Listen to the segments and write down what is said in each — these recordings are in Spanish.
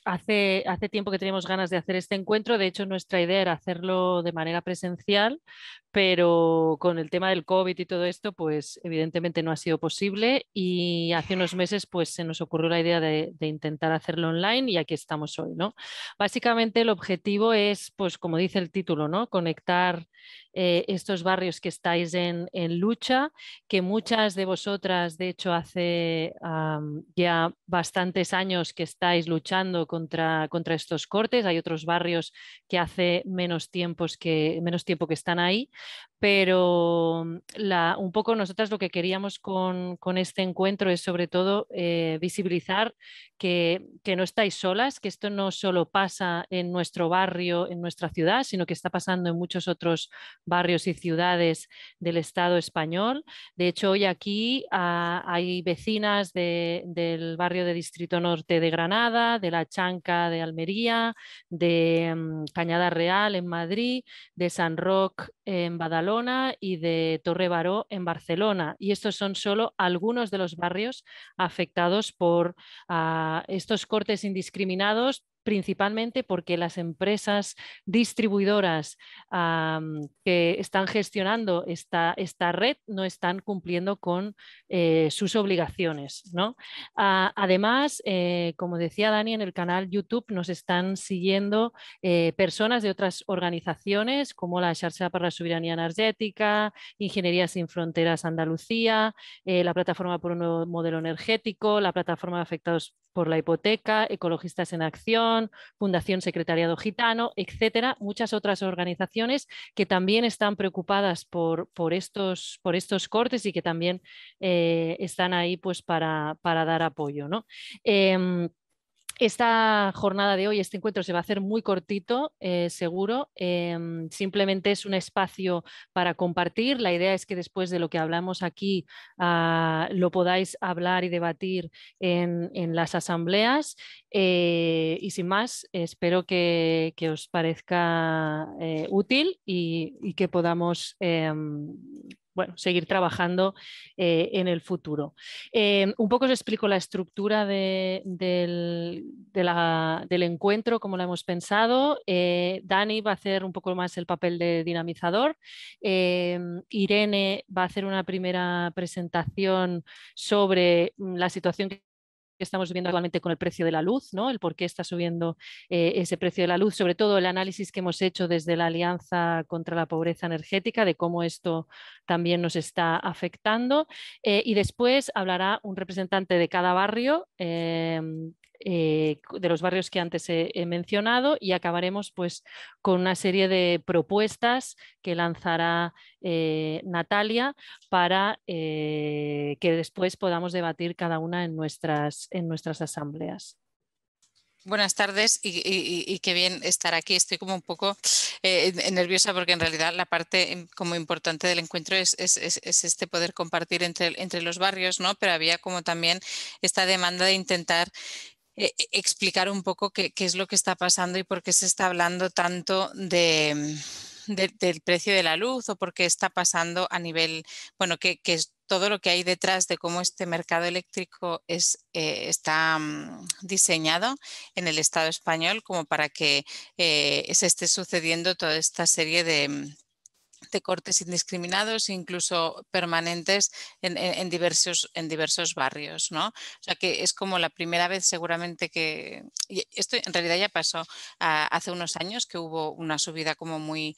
hace tiempo que teníamos ganas de hacer este encuentro. De hecho, nuestra idea era hacerlo de manera presencial, pero con el tema del COVID y todo esto, pues evidentemente no ha sido posible. Y hace unos meses, pues se nos ocurrió la idea de intentar hacerlo online y aquí estamos hoy, ¿no? Básicamente el objetivo es, pues como dice el título, ¿no? Conectar estos barrios que estáis en lucha, que muchas de vosotras, de hecho, hace ya bastantes años que estáis luchando contra estos cortes. Hay otros barrios que hace menos tiempo que están ahí, pero un poco nosotras lo que queríamos con este encuentro es sobre todo visibilizar que no estáis solas, que esto no solo pasa en nuestro barrio, en nuestra ciudad, sino que está pasando en muchos otros barrios y ciudades del Estado español. De hecho, hoy aquí hay vecinas del barrio de Distrito Norte de Granada, de La Chanca de Almería, de Cañada Real en Madrid, de San Roc en Badalona y de Torre Baró en Barcelona. Y estos son solo algunos de los barrios afectados por estos cortes indiscriminados, principalmente porque las empresas distribuidoras que están gestionando esta red no están cumpliendo con sus obligaciones, ¿no? Además, como decía Dani, en el canal YouTube nos están siguiendo personas de otras organizaciones como la Xarxa per la Sobirania Energètica, Ingeniería Sin Fronteras Andalucía, la Plataforma por un Nuevo Modelo Energético, la Plataforma de Afectados por la Hipoteca, Ecologistas en Acción, Fundación Secretariado Gitano, etcétera, muchas otras organizaciones que también están preocupadas por estos cortes y que también están ahí pues para dar apoyo, ¿no? Esta jornada de hoy, este encuentro se va a hacer muy cortito, seguro. Simplemente es un espacio para compartir. La idea es que después de lo que hablamos aquí lo podáis hablar y debatir en las asambleas. Y sin más, espero que os parezca útil y que podamos bueno, seguir trabajando en el futuro. Un poco os explico la estructura del encuentro, cómo lo hemos pensado. Dani va a hacer un poco más el papel de dinamizador. Irene va a hacer una primera presentación sobre la situación que estamos viviendo actualmente con el precio de la luz, ¿no? El por qué está subiendo ese precio de la luz, sobre todo el análisis que hemos hecho desde la Alianza contra la Pobreza Energética, de cómo esto también nos está afectando. Y después hablará un representante de cada barrio. De los barrios que antes he mencionado y acabaremos pues con una serie de propuestas que lanzará Natalia para que después podamos debatir cada una en nuestras asambleas. Buenas tardes y qué bien estar aquí. Estoy como un poco nerviosa porque en realidad la parte como importante del encuentro es este poder compartir entre los barrios, ¿no? Pero había como también esta demanda de intentar explicar un poco qué es lo que está pasando y por qué se está hablando tanto del precio de la luz o por qué está pasando a nivel, bueno, que es todo lo que hay detrás de cómo este mercado eléctrico está diseñado en el Estado español como para que se esté sucediendo toda esta serie de cortes indiscriminados, incluso permanentes en diversos barrios, ¿no? O sea que es como la primera vez seguramente que, y esto en realidad ya pasó hace unos años que hubo una subida como muy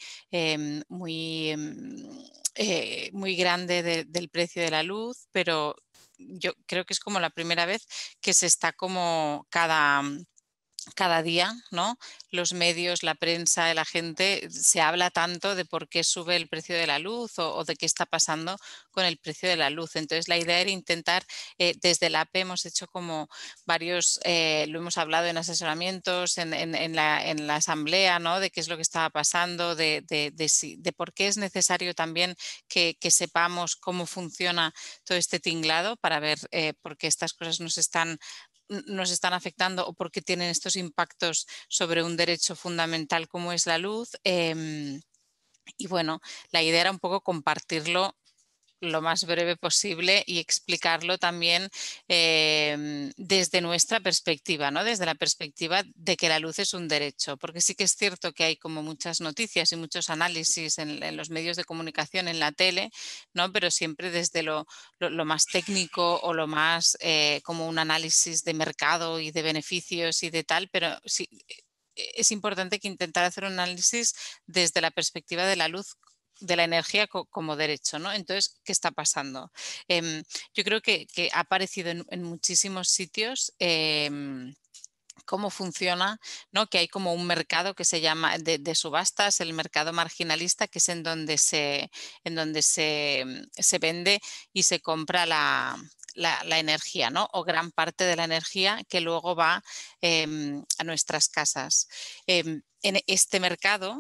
muy grande del precio de la luz, pero yo creo que es como la primera vez que se está como cada día, ¿no? Los medios, la prensa, la gente, se habla tanto de por qué sube el precio de la luz o de qué está pasando con el precio de la luz. Entonces, la idea era intentar, desde la AP hemos hecho como varios, lo hemos hablado en asesoramientos, en la asamblea, ¿no? De qué es lo que estaba pasando, de por qué es necesario también que sepamos cómo funciona todo este tinglado para ver por qué estas cosas nos están afectando o por qué tienen estos impactos sobre un derecho fundamental como es la luz. Y bueno, la idea era un poco compartirlo lo más breve posible y explicarlo también desde nuestra perspectiva, ¿no? Desde la perspectiva de que la luz es un derecho, porque sí que es cierto que hay como muchas noticias y muchos análisis en los medios de comunicación, en la tele, ¿no? Pero siempre desde lo más técnico o lo más como un análisis de mercado y de beneficios y de tal, pero sí, es importante que intentar hacer un análisis desde la perspectiva de la luz, de la energía como derecho, ¿no? Entonces, ¿qué está pasando? Yo creo que ha aparecido en muchísimos sitios. Cómo funciona, ¿no? Que hay como un mercado que se llama de subastas, el mercado marginalista, que es en donde se vende y se compra la energía, ¿no? O gran parte de la energía que luego va a nuestras casas. En este mercado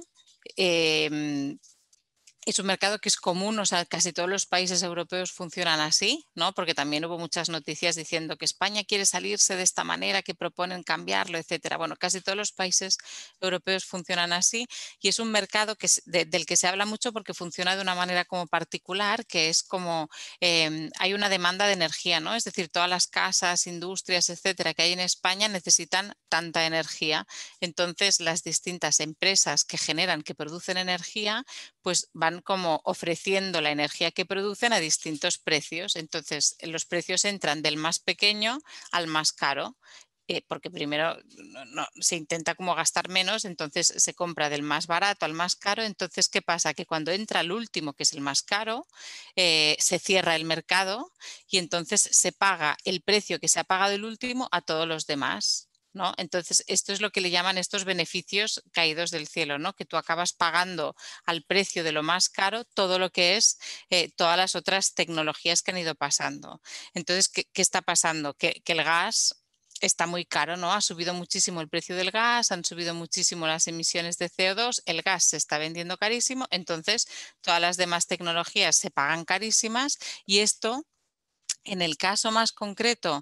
es un mercado que es común, o sea, casi todos los países europeos funcionan así, ¿no? Porque también hubo muchas noticias diciendo que España quiere salirse de esta manera, que proponen cambiarlo, etcétera. Bueno, casi todos los países europeos funcionan así y es un mercado del que se habla mucho porque funciona de una manera como particular, que es como hay una demanda de energía, ¿no? Es decir, todas las casas, industrias, etcétera, que hay en España necesitan tanta energía. Entonces, las distintas empresas que generan, que producen energía, pues van como ofreciendo la energía que producen a distintos precios. Entonces, los precios entran del más pequeño al más caro. Porque primero se intenta como gastar menos, entonces se compra del más barato al más caro. Entonces, ¿qué pasa? Que cuando entra el último, que es el más caro, se cierra el mercado y entonces se paga el precio que se ha pagado el último a todos los demás, ¿no? Entonces, esto es lo que le llaman estos beneficios caídos del cielo, ¿no? Que tú acabas pagando al precio de lo más caro todo lo que es todas las otras tecnologías que han ido pasando. Entonces, ¿qué está pasando? Que el gas está muy caro, ¿no? Ha subido muchísimo el precio del gas, han subido muchísimo las emisiones de CO2, el gas se está vendiendo carísimo, entonces todas las demás tecnologías se pagan carísimas y esto en el caso más concreto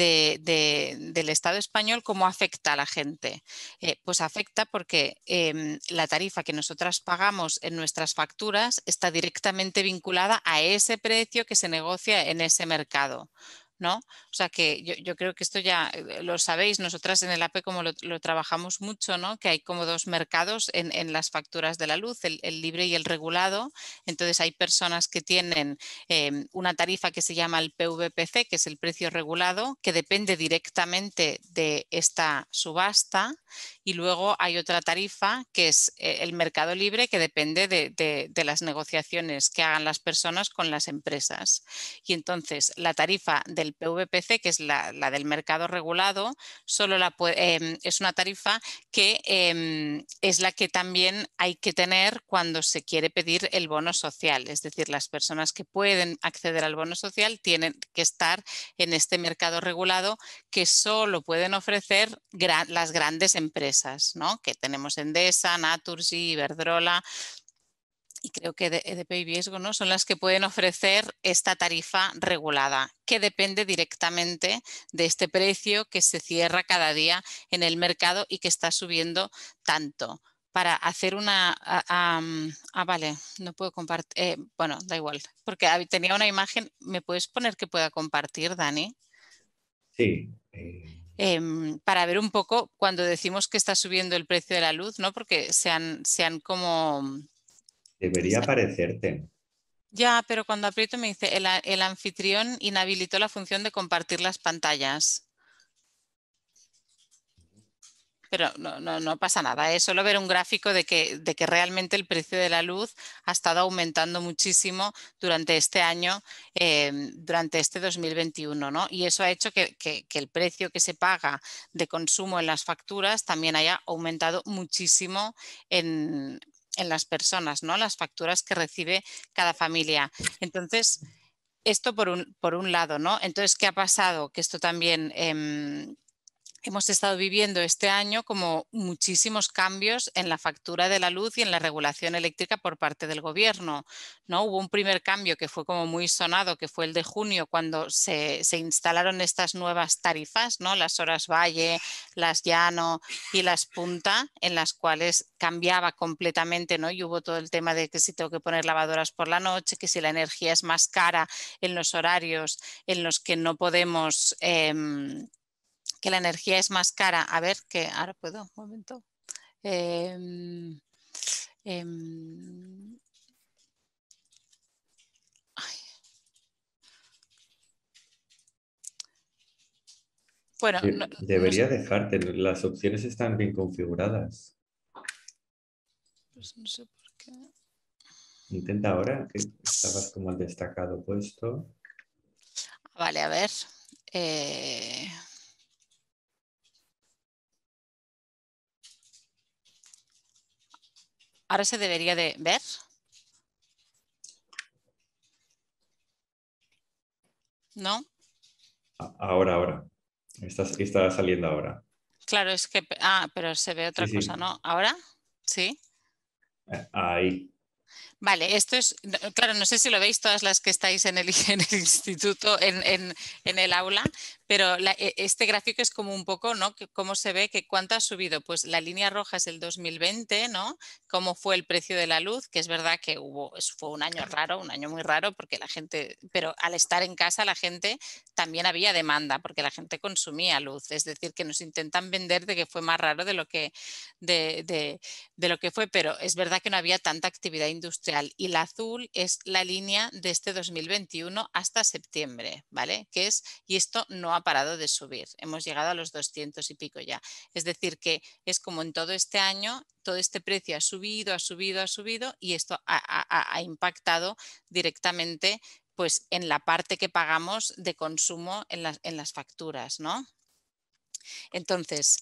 del Estado español, ¿cómo afecta a la gente? Pues afecta porque la tarifa que nosotras pagamos en nuestras facturas está directamente vinculada a ese precio que se negocia en ese mercado, ¿no? O sea que yo creo que esto ya lo sabéis, nosotras en el AP como lo trabajamos mucho, ¿no? Que hay como dos mercados en las facturas de la luz, el libre y el regulado. Entonces hay personas que tienen una tarifa que se llama el PVPC, que es el precio regulado, que depende directamente de esta subasta, y luego hay otra tarifa que es el mercado libre, que depende de las negociaciones que hagan las personas con las empresas. Y entonces la tarifa del PVPC, que es la del mercado regulado, es una tarifa que es la que también hay que tener cuando se quiere pedir el bono social. Es decir, las personas que pueden acceder al bono social tienen que estar en este mercado regulado que solo pueden ofrecer las grandes empresas, ¿no? Que tenemos Endesa, Naturgy, Iberdrola y creo que EDP y Viesgo, ¿no? Son las que pueden ofrecer esta tarifa regulada, que depende directamente de este precio que se cierra cada día en el mercado y que está subiendo tanto. Para hacer vale, no puedo compartir. Bueno, da igual, porque tenía una imagen. ¿Me puedes poner que pueda compartir, Dani? Sí. Para ver un poco cuando decimos que está subiendo el precio de la luz, ¿no? Porque se han como... Debería aparecerte. Ya, pero cuando aprieto me dice, el anfitrión inhabilitó la función de compartir las pantallas. Pero no pasa nada, es solo ver un gráfico de que realmente el precio de la luz ha estado aumentando muchísimo durante este año, durante este 2021, ¿no? Y eso ha hecho que el precio que se paga de consumo en las facturas también haya aumentado muchísimo en las personas, ¿no? Las facturas que recibe cada familia. Entonces, esto por un lado, ¿no? Entonces, ¿qué ha pasado? Que esto también hemos estado viviendo este año como muchísimos cambios en la factura de la luz y en la regulación eléctrica por parte del gobierno, ¿no? Hubo un primer cambio que fue como muy sonado, que fue el de junio, cuando se instalaron estas nuevas tarifas, ¿no? Las horas valle, las llano y las punta, en las cuales cambiaba completamente, ¿no? Y hubo todo el tema de que si tengo que poner lavadoras por la noche, que si la energía es más cara en los horarios en los que no podemos... que la energía es más cara. A ver, que ahora puedo, un momento. Em, em, bueno, no sé, Debería dejarte, las opciones están bien configuradas. pues no sé por qué. Intenta ahora, que estabas como al destacado puesto. Vale, a ver. Eh, ahora se debería de ver. ¿No? Ahora. Está saliendo ahora. Claro, es que... Ah, pero se ve Sí, otra cosa, sí. ¿no? ¿Ahora? Sí. Ahí. Vale, esto es, claro, no sé si lo veis todas las que estáis en el, en el instituto, en el aula, pero este gráfico es como un poco, ¿no? Cómo se ve que cuánto ha subido. Pues la línea roja es el 2020, ¿no? Cómo fue el precio de la luz, que es verdad que fue un año raro, un año muy raro, porque la gente, pero al estar en casa la gente también había demanda, porque la gente consumía luz. Es decir, que nos intentan vender de que fue más raro de lo que, de lo que fue, pero es verdad que no había tanta actividad industrial. Y la azul es la línea de este 2021 hasta septiembre, ¿vale? Y esto no ha parado de subir. Hemos llegado a los 200 y pico ya. Es decir, que es como en todo este año, todo este precio ha subido, ha subido, ha subido y esto ha impactado directamente pues en la parte que pagamos de consumo en las facturas, ¿no? Entonces,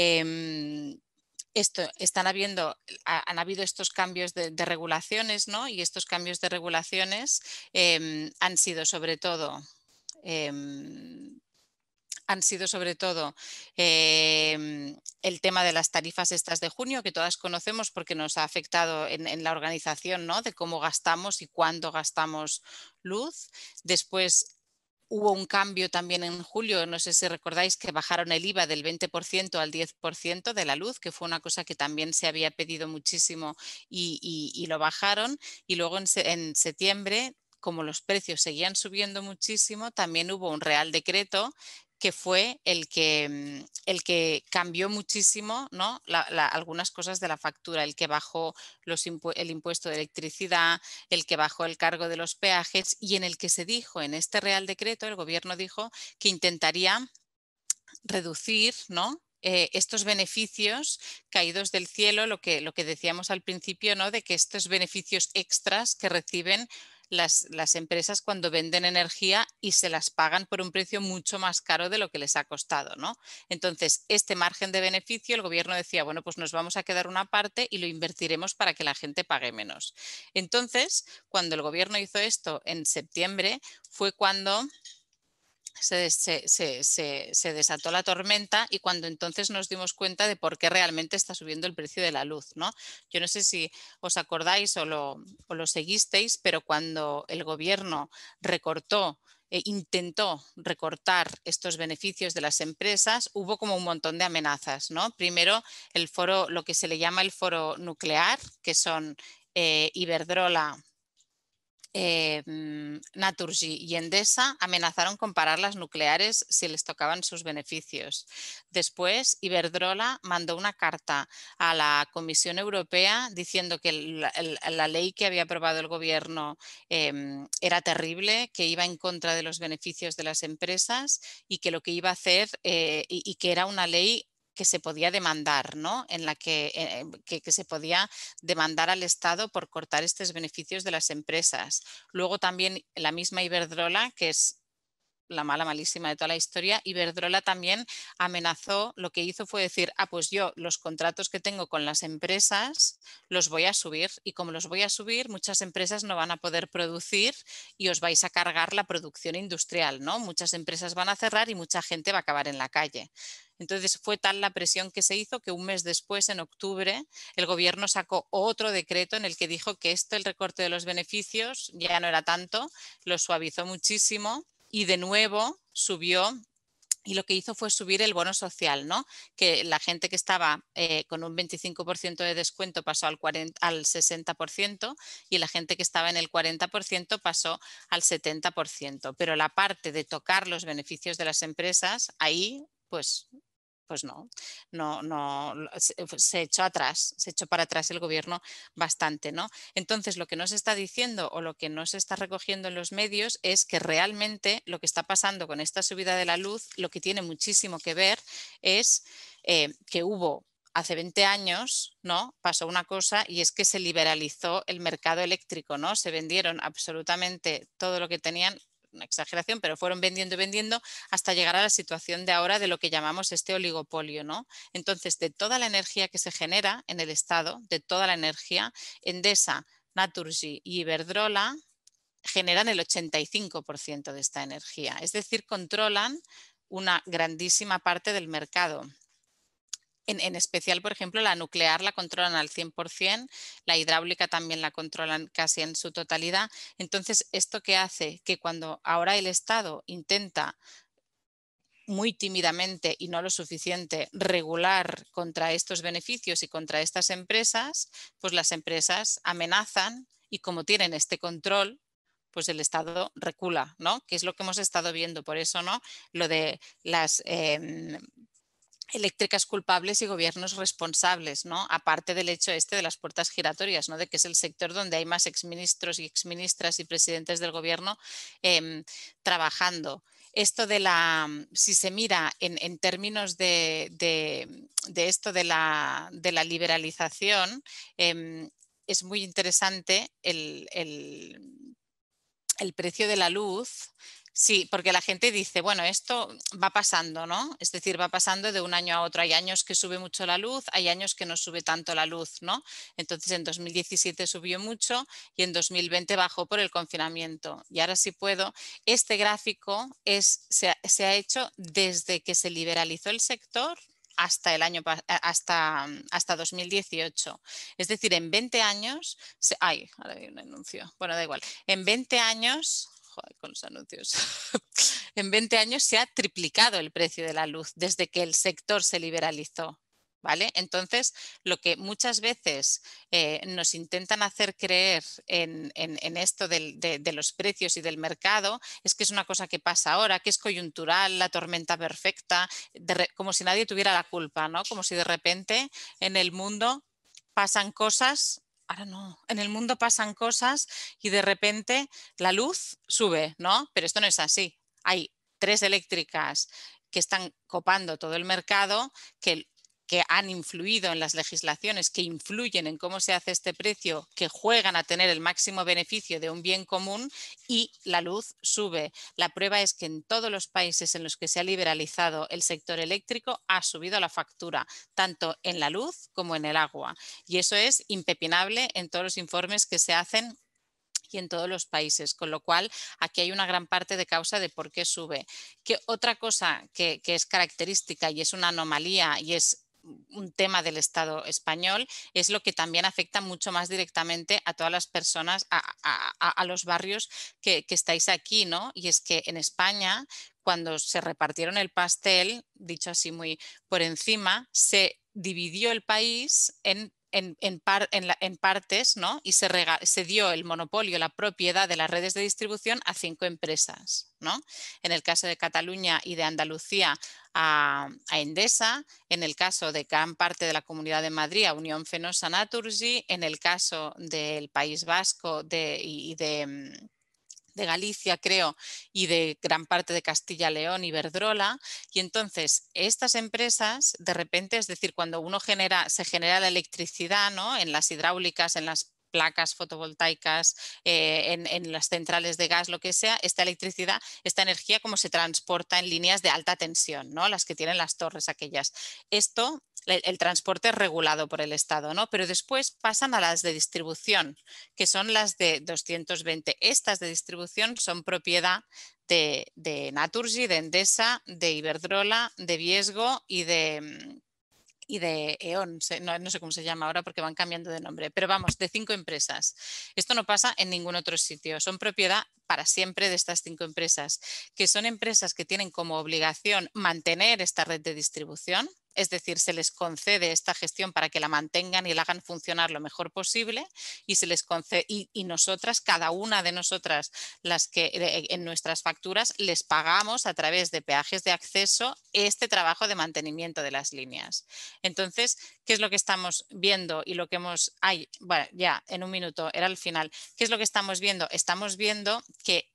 han habido estos cambios de regulaciones, ¿no? Y estos cambios de regulaciones han sido sobre todo el tema de las tarifas estas de junio, que todas conocemos porque nos ha afectado en la organización, ¿no? De cómo gastamos y cuándo gastamos luz. Después hubo un cambio también en julio, no sé si recordáis que bajaron el IVA del 20% al 10% de la luz, que fue una cosa que también se había pedido muchísimo y lo bajaron. Y luego en septiembre, como los precios seguían subiendo muchísimo, también hubo un real decreto que fue el que cambió muchísimo, ¿no? Algunas cosas de la factura, el que bajó el impuesto de electricidad, el que bajó el cargo de los peajes y en el que se dijo, en este Real Decreto, el Gobierno dijo que intentaría reducir, ¿no? Estos beneficios caídos del cielo, lo que decíamos al principio, ¿no? De que estos beneficios extras que reciben las empresas cuando venden energía y se las pagan por un precio mucho más caro de lo que les ha costado, ¿no? Entonces, este margen de beneficio, el gobierno decía, bueno, pues nos vamos a quedar una parte y lo invertiremos para que la gente pague menos. Entonces, cuando el gobierno hizo esto en septiembre, fue cuando se desató la tormenta y cuando entonces nos dimos cuenta de por qué realmente está subiendo el precio de la luz, ¿no? Yo no sé si os acordáis o lo seguisteis, pero cuando el gobierno recortó intentó recortar estos beneficios de las empresas, hubo como un montón de amenazas, ¿no? Primero, lo que se le llama el foro nuclear, que son Iberdrola, Naturgy y Endesa amenazaron con parar las nucleares si les tocaban sus beneficios. Después, Iberdrola mandó una carta a la Comisión Europea diciendo que la ley que había aprobado el gobierno era terrible, que iba en contra de los beneficios de las empresas y que lo que iba a hacer y que era una ley que se podía demandar, ¿no? En la que se podía demandar al Estado por cortar estos beneficios de las empresas. Luego también la misma Iberdrola, que es la mala malísima de toda la historia. Iberdrola también amenazó, lo que hizo fue decir, pues yo los contratos que tengo con las empresas los voy a subir, y como los voy a subir, muchas empresas no van a poder producir y os vais a cargar la producción industrial, ¿no? Muchas empresas van a cerrar y mucha gente va a acabar en la calle. Entonces fue tal la presión que se hizo que un mes después, en octubre, el gobierno sacó otro decreto en el que dijo que el recorte de los beneficios ya no era tanto, lo suavizó muchísimo y de nuevo subió. Y lo que hizo fue subir el bono social, ¿no? Que la gente que estaba con un 25% de descuento pasó al 60%, y la gente que estaba en el 40% pasó al 70%. Pero la parte de tocar los beneficios de las empresas, ahí pues no, se echó atrás, se echó para atrás el gobierno bastante, ¿no? Entonces, lo que no se está diciendo o lo que no se está recogiendo en los medios es que realmente lo que está pasando con esta subida de la luz, lo que tiene muchísimo que ver es que hubo hace 20 años, ¿no? Pasó una cosa, y es que se liberalizó el mercado eléctrico, ¿no? Se vendieron absolutamente todo lo que tenían, una exageración, pero fueron vendiendo y vendiendo hasta llegar a la situación de ahora de lo que llamamos este oligopolio, ¿no? Entonces, de toda la energía que se genera en el Estado, de toda la energía, Endesa, Naturgy y Iberdrola generan el 85% de esta energía. Es decir, controlan una grandísima parte del mercado. En especial, por ejemplo, la nuclear la controlan al 100%, la hidráulica también la controlan casi en su totalidad. Entonces, ¿esto qué hace? Que cuando ahora el Estado intenta muy tímidamente y no lo suficiente regular contra estos beneficios y contra estas empresas, pues las empresas amenazan, y como tienen este control, pues el Estado recula, ¿no? Que es lo que hemos estado viendo. Por eso, ¿no? Lo de las eléctricas culpables y gobiernos responsables, ¿no? Aparte del hecho de las puertas giratorias, ¿no? De que es el sector donde hay más exministros y exministras y presidentes del gobierno trabajando. Esto si se mira en términos de esto de la liberalización, es muy interesante el precio de la luz. Sí, porque la gente dice, bueno, esto va pasando, ¿no? Es decir, va pasando de un año a otro. Hay años que sube mucho la luz, hay años que no sube tanto la luz, ¿no? Entonces, en 2017 subió mucho y en 2020 bajó por el confinamiento. Y ahora, si puedo, este gráfico se ha hecho desde que se liberalizó el sector hasta hasta 2018. Es decir, en 20 años... ahora hay un anuncio. Bueno, da igual. En 20 años... Joder, con los anuncios. En 20 años se ha triplicado el precio de la luz desde que el sector se liberalizó. ¿Vale? Entonces, lo que muchas veces nos intentan hacer creer en esto de los precios y del mercado es que es una cosa que pasa ahora, que es coyuntural, la tormenta perfecta, como si nadie tuviera la culpa, ¿no? Como si de repente en el mundo pasan cosas. Ahora no, en el mundo pasan cosas y de repente la luz sube, ¿no? Pero esto no es así. Hay 3 eléctricas que están copando todo el mercado, que han influido en las legislaciones, que influyen en cómo se hace este precio, que juegan a tener el máximo beneficio de un bien común, y la luz sube. La prueba es que en todos los países en los que se ha liberalizado el sector eléctrico ha subido la factura, tanto en la luz como en el agua. Y eso es impepinable en todos los informes que se hacen y en todos los países, con lo cual aquí hay una gran parte de causa de por qué sube. Que otra cosa que es característica y es una anomalía y es un tema del Estado español, es lo que también afecta mucho más directamente a todas las personas, a los barrios que estáis aquí, ¿no? Y es que en España, cuando se repartieron el pastel, dicho así muy por encima, se dividió el país en partes, ¿no? Y se dio el monopolio, la propiedad de las redes de distribución a 5 empresas, ¿no? En el caso de Cataluña y de Andalucía a Endesa, en el caso de gran parte de la Comunidad de Madrid a Unión Fenosa Naturgy, en el caso del País Vasco y de Galicia, creo, y de gran parte de Castilla-León, Iberdrola. Y entonces estas empresas, de repente, es decir, cuando se genera la electricidad, ¿no? En las hidráulicas, en las placas fotovoltaicas, en las centrales de gas, lo que sea, esta electricidad, esta energía, como se transporta en líneas de alta tensión, ¿no? Las que tienen las torres aquellas. Esto, el transporte es regulado por el Estado, ¿no? Pero después pasan a las de distribución, que son las de 220. Estas de distribución son propiedad de Naturgy, de Endesa, de Iberdrola, de Viesgo y de E.ON, no sé cómo se llama ahora porque van cambiando de nombre, pero vamos, de 5 empresas. Esto no pasa en ningún otro sitio, son propiedad para siempre de estas 5 empresas, que son empresas que tienen como obligación mantener esta red de distribución, es decir, se les concede esta gestión para que la mantengan y la hagan funcionar lo mejor posible, y se les concede, y nosotras, cada una de nosotras, las que en nuestras facturas les pagamos a través de peajes de acceso este trabajo de mantenimiento de las líneas. Entonces, ¿qué es lo que estamos viendo y lo que hemos... bueno, ya, en un minuto, era el final. ¿Qué es lo que estamos viendo? Estamos viendo que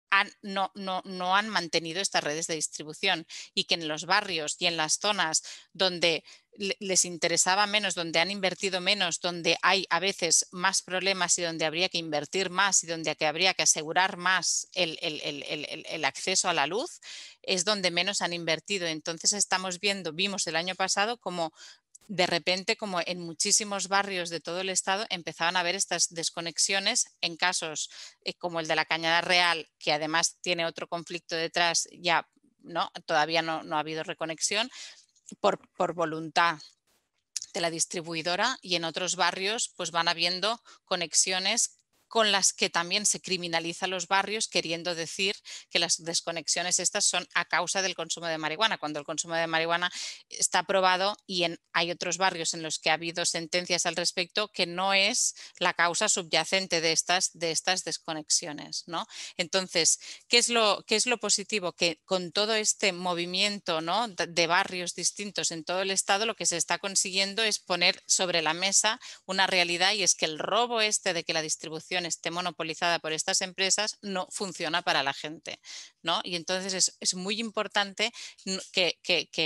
no han mantenido estas redes de distribución, y que en los barrios y en las zonas donde les interesaba menos, donde han invertido menos, donde hay a veces más problemas y donde habría que invertir más y donde habría que asegurar más el acceso a la luz, es donde menos han invertido. Entonces vimos el año pasado como de repente, como en muchísimos barrios de todo el estado, empezaban a haber estas desconexiones en casos como el de la Cañada Real, que además tiene otro conflicto detrás, ya no, todavía no ha habido reconexión por voluntad de la distribuidora, y en otros barrios pues van habiendo conexiones con las que también se criminaliza los barrios, queriendo decir que las desconexiones estas son a causa del consumo de marihuana, cuando el consumo de marihuana está aprobado, y hay otros barrios en los que ha habido sentencias al respecto que no es la causa subyacente de estas desconexiones, ¿no? Entonces, ¿qué es lo positivo? Que con todo este movimiento, ¿no?, de barrios distintos en todo el estado, lo que se está consiguiendo es poner sobre la mesa una realidad, y es que el robo de que la distribución esté monopolizada por estas empresas no funciona para la gente, ¿no? Y entonces es muy importante que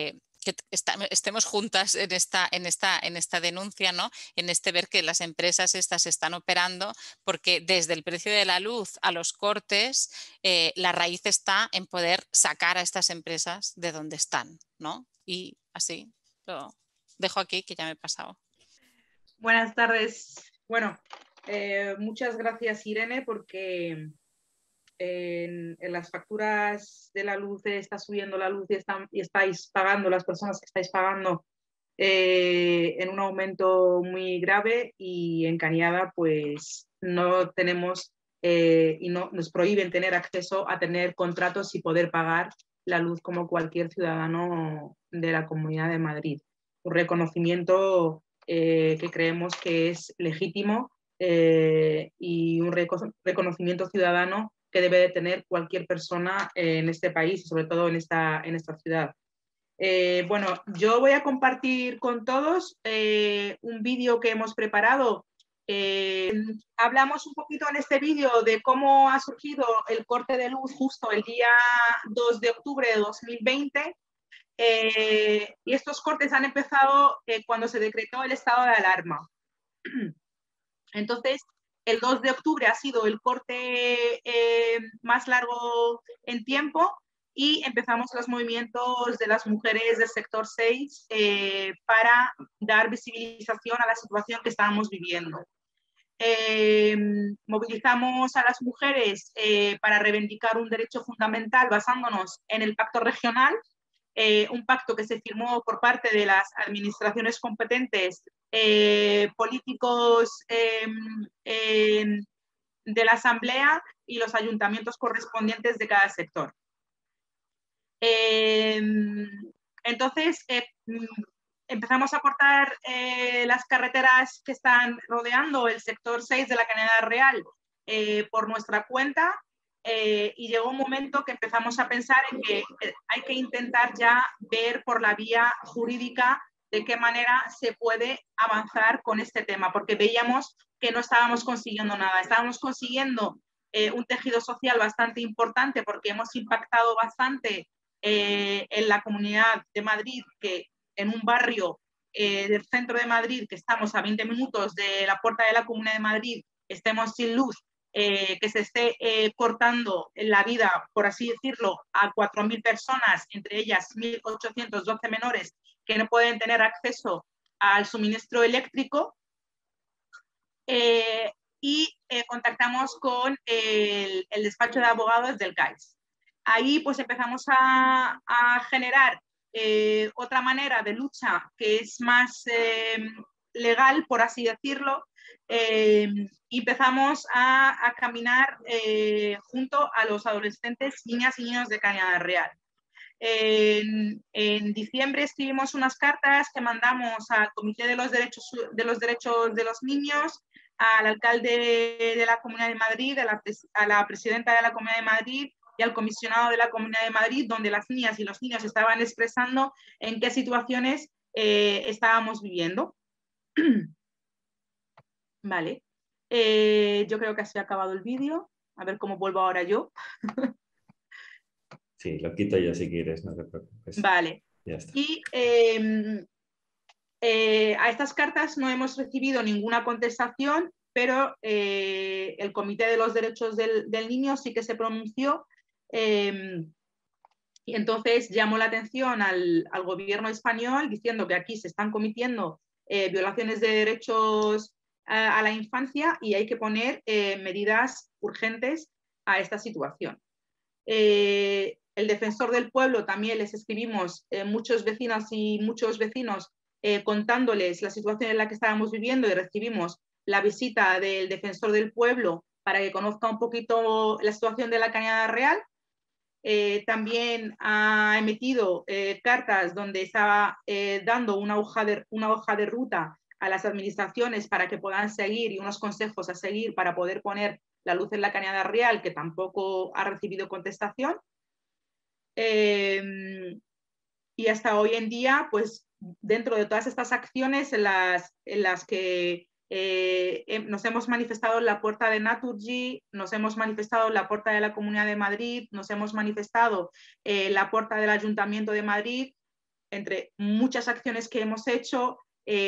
estemos juntas en esta denuncia, ¿no?, en ver que las empresas estas están operando, porque desde el precio de la luz a los cortes, la raíz está en poder sacar a estas empresas de donde están, ¿no? Y así lo dejo aquí, que ya me he pasado. Buenas tardes. Bueno, muchas gracias, Irene, porque en las facturas de la luz está subiendo la luz y estáis pagando, las personas que estáis pagando, en un aumento muy grave, y en Cañada pues no tenemos y nos prohíben tener acceso a tener contratos y poder pagar la luz como cualquier ciudadano de la Comunidad de Madrid. Un reconocimiento que creemos que es legítimo, y un reconocimiento ciudadano que debe de tener cualquier persona en este país y sobre todo en esta ciudad. Bueno, yo voy a compartir con todos un vídeo que hemos preparado. Hablamos un poquito en este vídeo de cómo ha surgido el corte de luz justo el día 2 de octubre de 2020. Y estos cortes han empezado cuando se decretó el estado de alarma. Entonces, el 2 de octubre ha sido el corte más largo en tiempo, y empezamos los movimientos de las mujeres del sector 6 para dar visibilización a la situación que estábamos viviendo. Movilizamos a las mujeres para reivindicar un derecho fundamental basándonos en el pacto regional, un pacto que se firmó por parte de las administraciones competentes, políticos de la Asamblea y los ayuntamientos correspondientes de cada sector. Entonces, empezamos a cortar las carreteras que están rodeando el sector 6 de la Cañada Real por nuestra cuenta, y llegó un momento que empezamos a pensar en que hay que intentar ya ver por la vía jurídica de qué manera se puede avanzar con este tema, porque veíamos que no estábamos consiguiendo nada. Estábamos consiguiendo un tejido social bastante importante, porque hemos impactado bastante en la Comunidad de Madrid, que en un barrio del centro de Madrid, que estamos a 20 minutos de la puerta de la Comunidad de Madrid, estemos sin luz, que se esté cortando la vida, por así decirlo, a 4.000 personas, entre ellas 1.812 menores que no pueden tener acceso al suministro eléctrico, y contactamos con el despacho de abogados del CAIS. Ahí pues empezamos a generar otra manera de lucha que es más legal, por así decirlo, y empezamos a caminar junto a los adolescentes, niñas y niños de Cañada Real. En diciembre escribimos unas cartas que mandamos al Comité de los Derechos de los Niños, al alcalde de la Comunidad de Madrid, a la presidenta de la Comunidad de Madrid y al comisionado de la Comunidad de Madrid, donde las niñas y los niños estaban expresando en qué situaciones estábamos viviendo. Vale. Yo creo que así ha acabado el vídeo. A ver cómo vuelvo ahora yo. Sí, lo quito yo si quieres, no te preocupes. Vale. Ya está. Y a estas cartas no hemos recibido ninguna contestación, pero el Comité de los Derechos del Niño sí que se pronunció, y entonces llamó la atención al gobierno español diciendo que aquí se están cometiendo violaciones de derechos a la infancia y hay que poner medidas urgentes a esta situación. El defensor del pueblo también les escribimos muchos vecinos y muchos vecinos contándoles la situación en la que estábamos viviendo, y recibimos la visita del defensor del pueblo para que conozca un poquito la situación de la Cañada Real. También ha emitido cartas donde estaba dando una hoja de ruta a las administraciones para que puedan seguir, y unos consejos a seguir para poder poner la luz en la Cañada Real, que tampoco ha recibido contestación. Y hasta hoy en día, pues dentro de todas estas acciones en las que nos hemos manifestado en la puerta de Naturgy, nos hemos manifestado en la puerta de la Comunidad de Madrid, nos hemos manifestado en la puerta del Ayuntamiento de Madrid, entre muchas acciones que hemos hecho,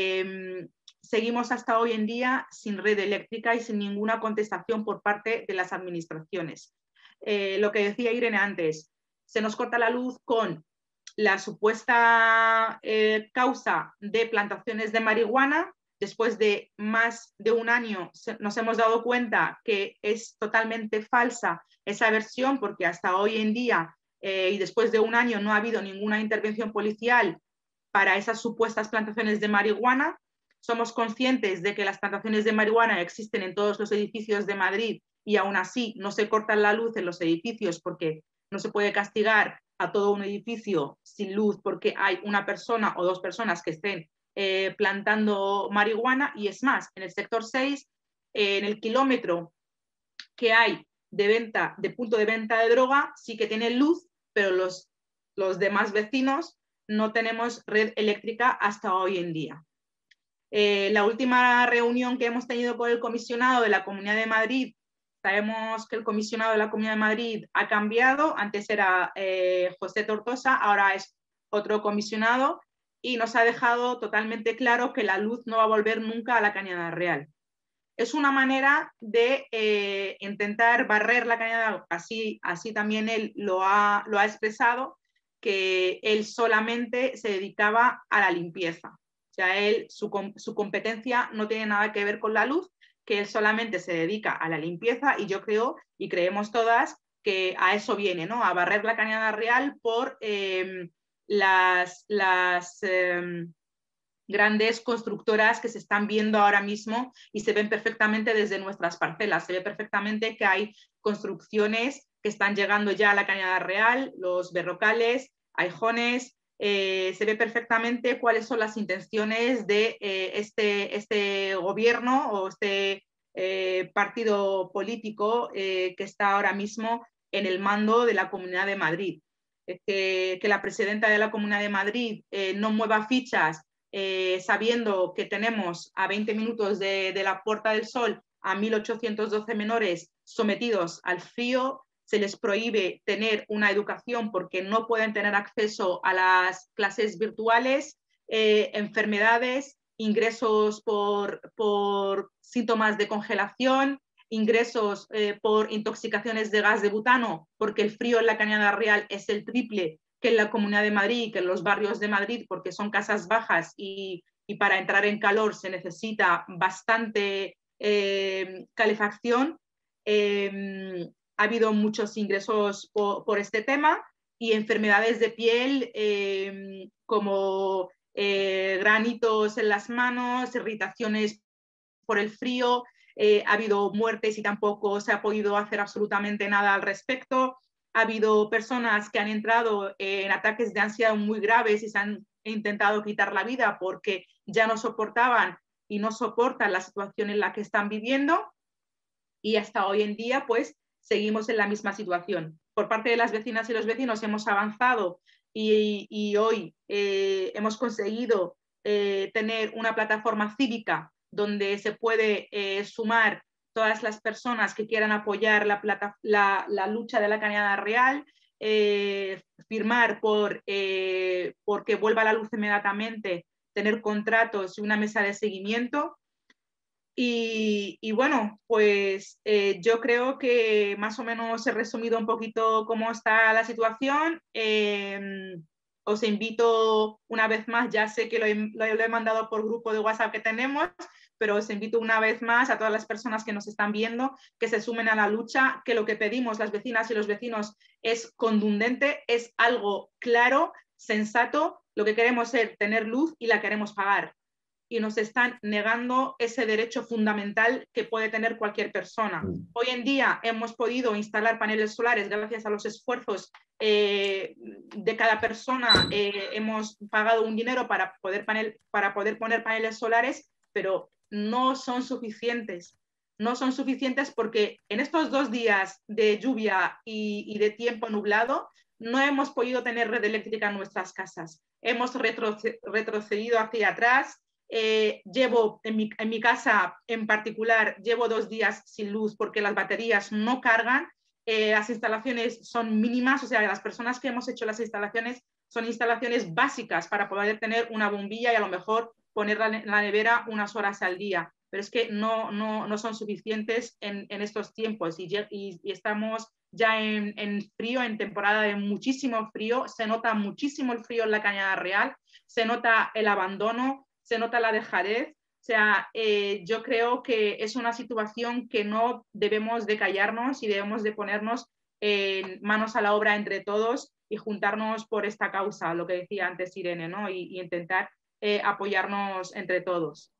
seguimos hasta hoy en día sin red eléctrica y sin ninguna contestación por parte de las administraciones. Lo que decía Irene antes, se nos corta la luz con la supuesta causa de plantaciones de marihuana. Después de más de un año nos hemos dado cuenta que es totalmente falsa esa versión, porque hasta hoy en día y después de un año no ha habido ninguna intervención policial para esas supuestas plantaciones de marihuana. Somos conscientes de que las plantaciones de marihuana existen en todos los edificios de Madrid y aún así no se corta la luz en los edificios, porque no se puede castigar a todo un edificio sin luz porque hay una persona o dos personas que estén plantando marihuana. Y es más, en el sector 6, en el kilómetro que hay de punto de venta de droga, sí que tienen luz, pero los demás vecinos no tenemos red eléctrica hasta hoy en día. La última reunión que hemos tenido con el comisionado de la Comunidad de Madrid, sabemos que el comisionado de la Comunidad de Madrid ha cambiado, antes era José Tortosa, ahora es otro comisionado, y nos ha dejado totalmente claro que la luz no va a volver nunca a la Cañada Real. Es una manera de intentar barrer la Cañada, así también él lo ha expresado, que él solamente se dedicaba a la limpieza. O sea, su competencia no tiene nada que ver con la luz, que él solamente se dedica a la limpieza, y yo creo, y creemos todas, que a eso viene, ¿no? A barrer la Cañada Real por las grandes constructoras que se están viendo ahora mismo, y se ven perfectamente desde nuestras parcelas. Se ve perfectamente que hay construcciones que están llegando ya a la Cañada Real, los Berrocales, Aijones. Se ve perfectamente cuáles son las intenciones de este gobierno o este partido político que está ahora mismo en el mando de la Comunidad de Madrid. Que la presidenta de la Comunidad de Madrid no mueva fichas sabiendo que tenemos a 20 minutos de la Puerta del Sol a 1.812 menores sometidos al frío. Se les prohíbe tener una educación porque no pueden tener acceso a las clases virtuales. enfermedades, ingresos por síntomas de congelación, ingresos por intoxicaciones de gas de butano, porque el frío en la Cañada Real es el triple que en la Comunidad de Madrid, que en los barrios de Madrid, porque son casas bajas y para entrar en calor se necesita bastante calefacción. Ha habido muchos ingresos por este tema y enfermedades de piel como granitos en las manos, irritaciones por el frío, ha habido muertes y tampoco se ha podido hacer absolutamente nada al respecto. Ha habido personas que han entrado en ataques de ansiedad muy graves y se han intentado quitar la vida porque ya no soportaban y no soportan la situación en la que están viviendo, y hasta hoy en día pues seguimos en la misma situación. Por parte de las vecinas y los vecinos hemos avanzado y hoy hemos conseguido tener una plataforma cívica donde se puede sumar todas las personas que quieran apoyar la lucha de la Cañada Real, firmar porque vuelva a la luz inmediatamente, tener contratos y una mesa de seguimiento. Y bueno, pues yo creo que más o menos he resumido un poquito cómo está la situación. Os invito una vez más, ya sé que lo he mandado por grupo de WhatsApp que tenemos, pero os invito una vez más a todas las personas que nos están viendo que se sumen a la lucha, que lo que pedimos las vecinas y los vecinos es contundente, es algo claro, sensato. Lo que queremos es tener luz y la queremos pagar. Y nos están negando ese derecho fundamental que puede tener cualquier persona. Hoy en día hemos podido instalar paneles solares gracias a los esfuerzos de cada persona. Hemos pagado un dinero para poder poner paneles solares, pero no son suficientes. No son suficientes porque en estos 2 días de lluvia y de tiempo nublado no hemos podido tener red eléctrica en nuestras casas. Hemos retrocedido hacia atrás. Llevo en mi casa en particular, llevo 2 días sin luz porque las baterías no cargan, las instalaciones son mínimas, o sea, las personas que hemos hecho las instalaciones son instalaciones básicas para poder tener una bombilla y a lo mejor ponerla en la nevera unas horas al día, pero es que no son suficientes en estos tiempos y estamos ya en frío, en temporada de muchísimo frío, se nota muchísimo el frío en la Cañada Real, se nota el abandono, se nota la dejadez. O sea, yo creo que es una situación que no debemos de callarnos y debemos de ponernos manos a la obra entre todos y juntarnos por esta causa, lo que decía antes Irene, ¿no? Y intentar apoyarnos entre todos.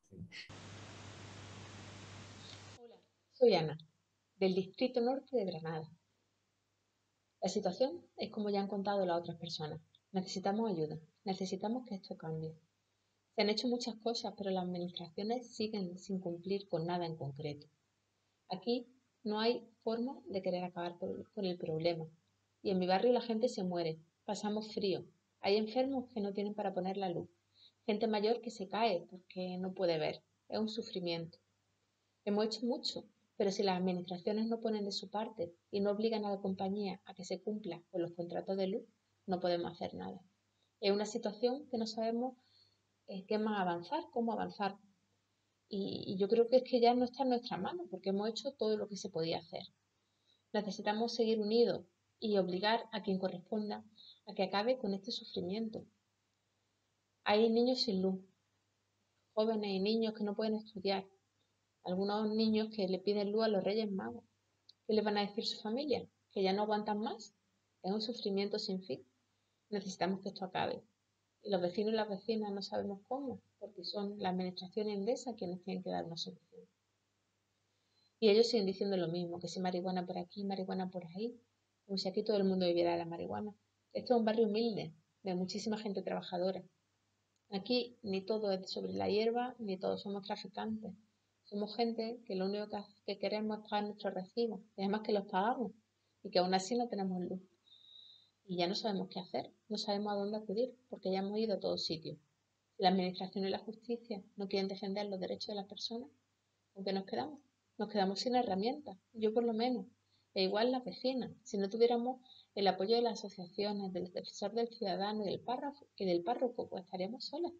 Hola, soy Ana, del Distrito Norte de Granada. La situación es como ya han contado las otras personas. Necesitamos ayuda, necesitamos que esto cambie. Se han hecho muchas cosas, pero las administraciones siguen sin cumplir con nada en concreto. Aquí no hay forma de querer acabar con el problema. Y en mi barrio la gente se muere, pasamos frío. Hay enfermos que no tienen para poner la luz. Gente mayor que se cae porque no puede ver. Es un sufrimiento. Hemos hecho mucho, pero si las administraciones no ponen de su parte y no obligan a la compañía a que se cumpla con los contratos de luz, no podemos hacer nada. Es una situación que no sabemos qué más avanzar, cómo avanzar. Y yo creo que es que ya no está en nuestra mano, porque hemos hecho todo lo que se podía hacer. Necesitamos seguir unidos y obligar a quien corresponda a que acabe con este sufrimiento. Hay niños sin luz, jóvenes y niños que no pueden estudiar, algunos niños que le piden luz a los Reyes Magos. ¿Qué les van a decir su familia? ¿Que ya no aguantan más? Es un sufrimiento sin fin. Necesitamos que esto acabe. Y los vecinos y las vecinas no sabemos cómo, porque son la administración Endesa quienes tienen que dar una solución. Y ellos siguen diciendo lo mismo, que si marihuana por aquí, marihuana por ahí, como si aquí todo el mundo viviera de la marihuana. Esto es un barrio humilde, de muchísima gente trabajadora. Aquí ni todo es sobre la hierba, ni todos somos traficantes. Somos gente que lo único que queremos es pagar nuestros recibos, y además que los pagamos, y que aún así no tenemos luz. Y ya no sabemos qué hacer, no sabemos a dónde acudir, porque ya hemos ido a todos sitios. Si la administración y la justicia no quieren defender los derechos de las personas, ¿con qué nos quedamos? Nos quedamos sin herramientas, yo por lo menos, e igual las vecinas. Si no tuviéramos el apoyo de las asociaciones, del defensor del ciudadano y del párroco, pues estaríamos solas.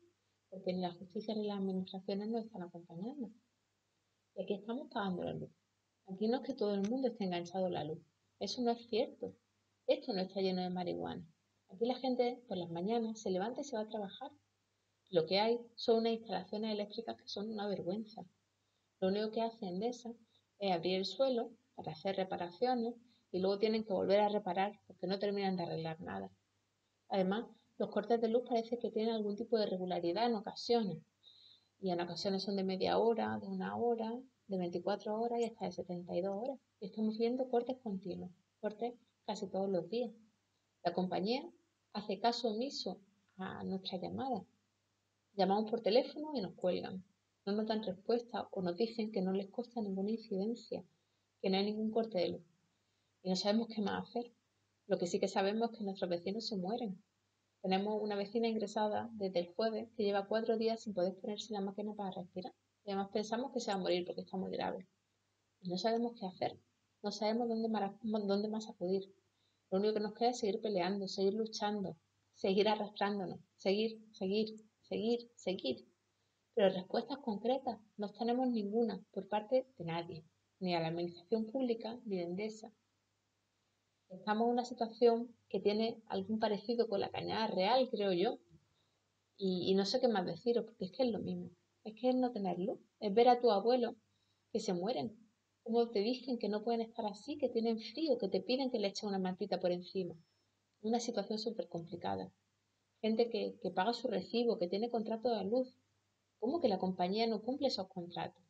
porque ni la justicia ni las administraciones nos están acompañando. Y aquí estamos pagando la luz. Aquí no es que todo el mundo esté enganchado a la luz. Eso no es cierto. Esto no está lleno de marihuana. Aquí la gente por las mañanas se levanta y se va a trabajar. Lo que hay son unas instalaciones eléctricas que son una vergüenza. Lo único que hace Endesa es abrir el suelo para hacer reparaciones y luego tienen que volver a reparar porque no terminan de arreglar nada. Además, los cortes de luz parece que tienen algún tipo de regularidad en ocasiones. Y en ocasiones son de media hora, de una hora, de 24 horas y hasta de 72 horas. Y estamos viendo cortes continuos, cortes casi todos los días. La compañía hace caso omiso a nuestras llamadas. Llamamos por teléfono y nos cuelgan. No nos dan respuesta o nos dicen que no les consta ninguna incidencia, que no hay ningún corte de luz. Y no sabemos qué más hacer. Lo que sí que sabemos es que nuestros vecinos se mueren. Tenemos una vecina ingresada desde el jueves que lleva 4 días sin poder ponerse la máquina para respirar. Y además pensamos que se va a morir porque está muy grave. Y no sabemos qué hacer. No sabemos dónde más acudir. Lo único que nos queda es seguir peleando, seguir luchando, seguir arrastrándonos, seguir. Pero respuestas concretas no tenemos ninguna por parte de nadie, ni a la administración pública ni de Endesa. Estamos en una situación que tiene algún parecido con la Cañada Real, creo yo, y no sé qué más deciros, porque es que es lo mismo. Es que es no tener luz, es ver a tu abuelo que se mueren, como te dicen que no pueden estar así, que tienen frío, que te piden que le echen una mantita por encima. Una situación súper complicada. Gente que paga su recibo, que tiene contrato de luz. ¿Cómo que la compañía no cumple esos contratos?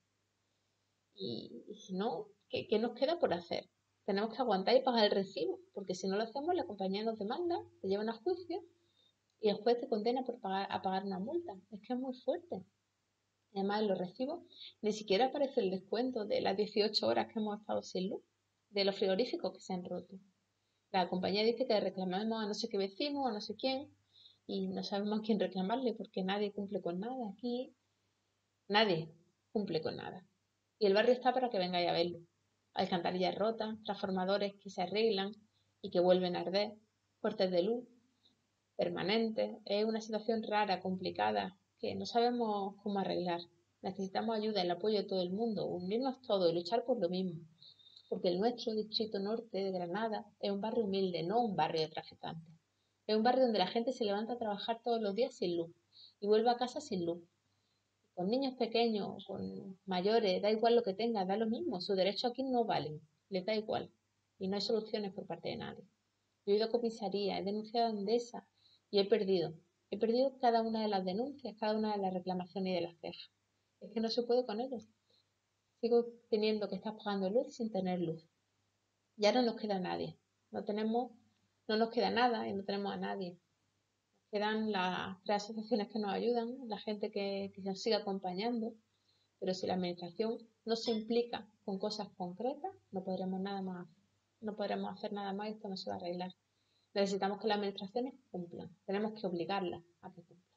Y si no, ¿qué nos queda por hacer? Tenemos que aguantar y pagar el recibo, porque si no lo hacemos, la compañía nos demanda, te llevan a juicio y el juez te condena por pagar una multa. Es que es muy fuerte. Además, en los recibos ni siquiera aparece el descuento de las 18 horas que hemos estado sin luz, de los frigoríficos que se han roto. La compañía dice que reclamamos a no sé qué vecino, a no sé quién, y no sabemos a quién reclamarle porque nadie cumple con nada. Aquí nadie cumple con nada. Y el barrio está para que vengáis a verlo. Alcantarillas rotas, transformadores que se arreglan y que vuelven a arder, cortes de luz permanentes. Es una situación rara, complicada, que no sabemos cómo arreglar. Necesitamos ayuda, el apoyo de todo el mundo, unirnos todos y luchar por lo mismo. Porque el nuestro distrito norte de Granada es un barrio humilde, no un barrio de traficantes. Es un barrio donde la gente se levanta a trabajar todos los días sin luz y vuelve a casa sin luz. Con niños pequeños, con mayores, da igual lo que tengan, da lo mismo. Sus derechos aquí no valen, les da igual. Y no hay soluciones por parte de nadie. Yo he ido a comisaría, he denunciado a Endesa y he perdido. He perdido cada una de las denuncias, cada una de las reclamaciones y de las quejas. Es que no se puede con ellos. Sigo teniendo que estar pagando luz sin tener luz. Ya no nos queda nadie. No nos queda nada y no tenemos a nadie. Quedan las 3 asociaciones que nos ayudan, la gente que nos sigue acompañando, pero si la administración no se implica con cosas concretas, no podremos hacer nada más y esto no se va a arreglar. Necesitamos que las administraciones cumplan, tenemos que obligarlas a que cumplan.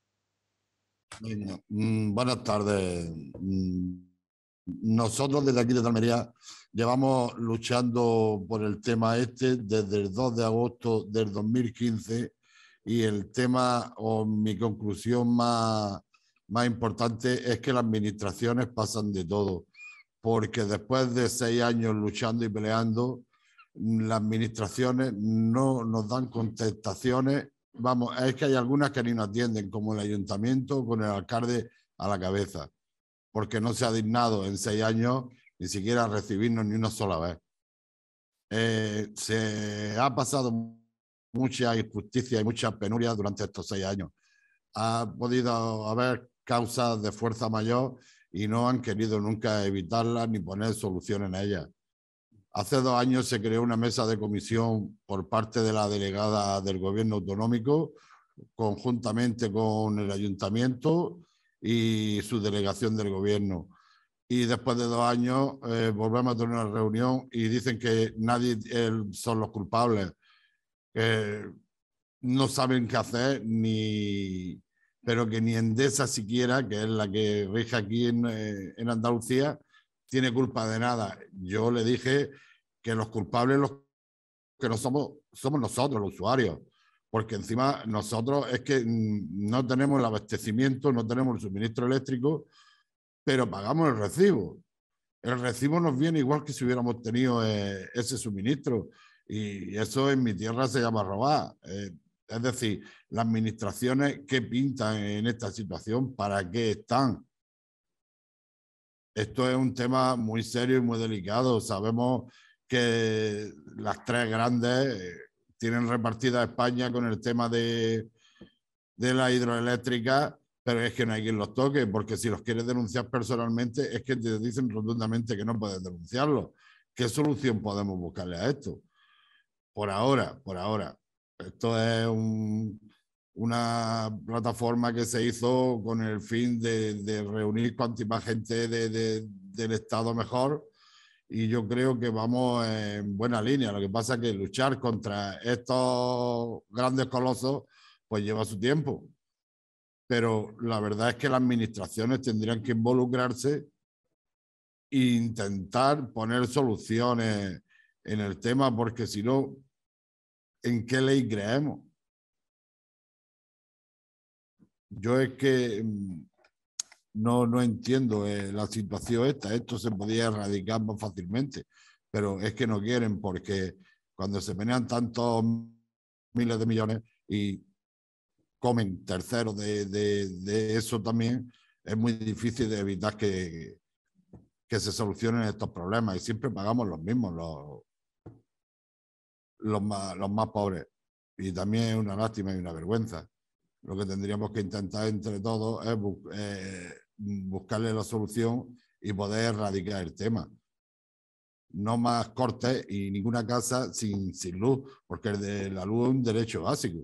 Bueno, buenas tardes. Nosotros desde aquí de Almería llevamos luchando por el tema este desde el 2 de agosto del 2015 y el tema o mi conclusión más importante es que las administraciones pasan de todo, porque después de 6 años luchando y peleando, las administraciones no nos dan contestaciones. Vamos, es que hay algunas que ni nos atienden, como el ayuntamiento con el alcalde a la cabeza, porque no se ha dignado en 6 años ni siquiera a recibirnos ni una sola vez. Se ha pasado mucha injusticia y mucha penuria durante estos 6 años. Ha podido haber causas de fuerza mayor y no han querido nunca evitarlas ni poner solución en ellas. Hace 2 años se creó una mesa de comisión por parte de la delegada del gobierno autonómico, conjuntamente con el ayuntamiento y su delegación del gobierno. Y después de 2 años volvemos a tener una reunión y dicen que nadie son los culpables. No saben qué hacer, pero que ni Endesa siquiera, que es la que rige aquí en Andalucía, tiene culpa de nada. Yo le dije que los culpables, los que no somos nosotros, los usuarios, porque encima nosotros es que no tenemos el abastecimiento, no tenemos el suministro eléctrico, pero pagamos el recibo. El recibo nos viene igual que si hubiéramos tenido ese suministro, y eso en mi tierra se llama robar. Es decir, las administraciones, ¿qué pintan en esta situación? ¿Para qué están? Esto es un tema muy serio y muy delicado. Sabemos que las tres grandes tienen repartida España con el tema de la hidroeléctrica, pero es que no hay quien los toque, porque si los quieres denunciar personalmente es que te dicen rotundamente que no puedes denunciarlos. ¿Qué solución podemos buscarle a esto? Por ahora. Esto es una plataforma que se hizo con el fin de reunir cuanti más gente del Estado mejor, y yo creo que vamos en buena línea. Lo que pasa es que luchar contra estos grandes colosos pues lleva su tiempo, pero la verdad es que las administraciones tendrían que involucrarse e intentar poner soluciones en el tema, porque si no, ¿en qué ley creemos? Yo es que no entiendo la situación esta. Esto se podía erradicar más fácilmente, pero es que no quieren, porque cuando se menean tantos miles de millones y comen terceros de eso también, es muy difícil de evitar que se solucionen estos problemas, y siempre pagamos los mismos, los más pobres. Y también es una lástima y una vergüenza. Lo que tendríamos que intentar entre todos es buscarle la solución y poder erradicar el tema. No más cortes y ninguna casa sin luz, porque la luz es un derecho básico.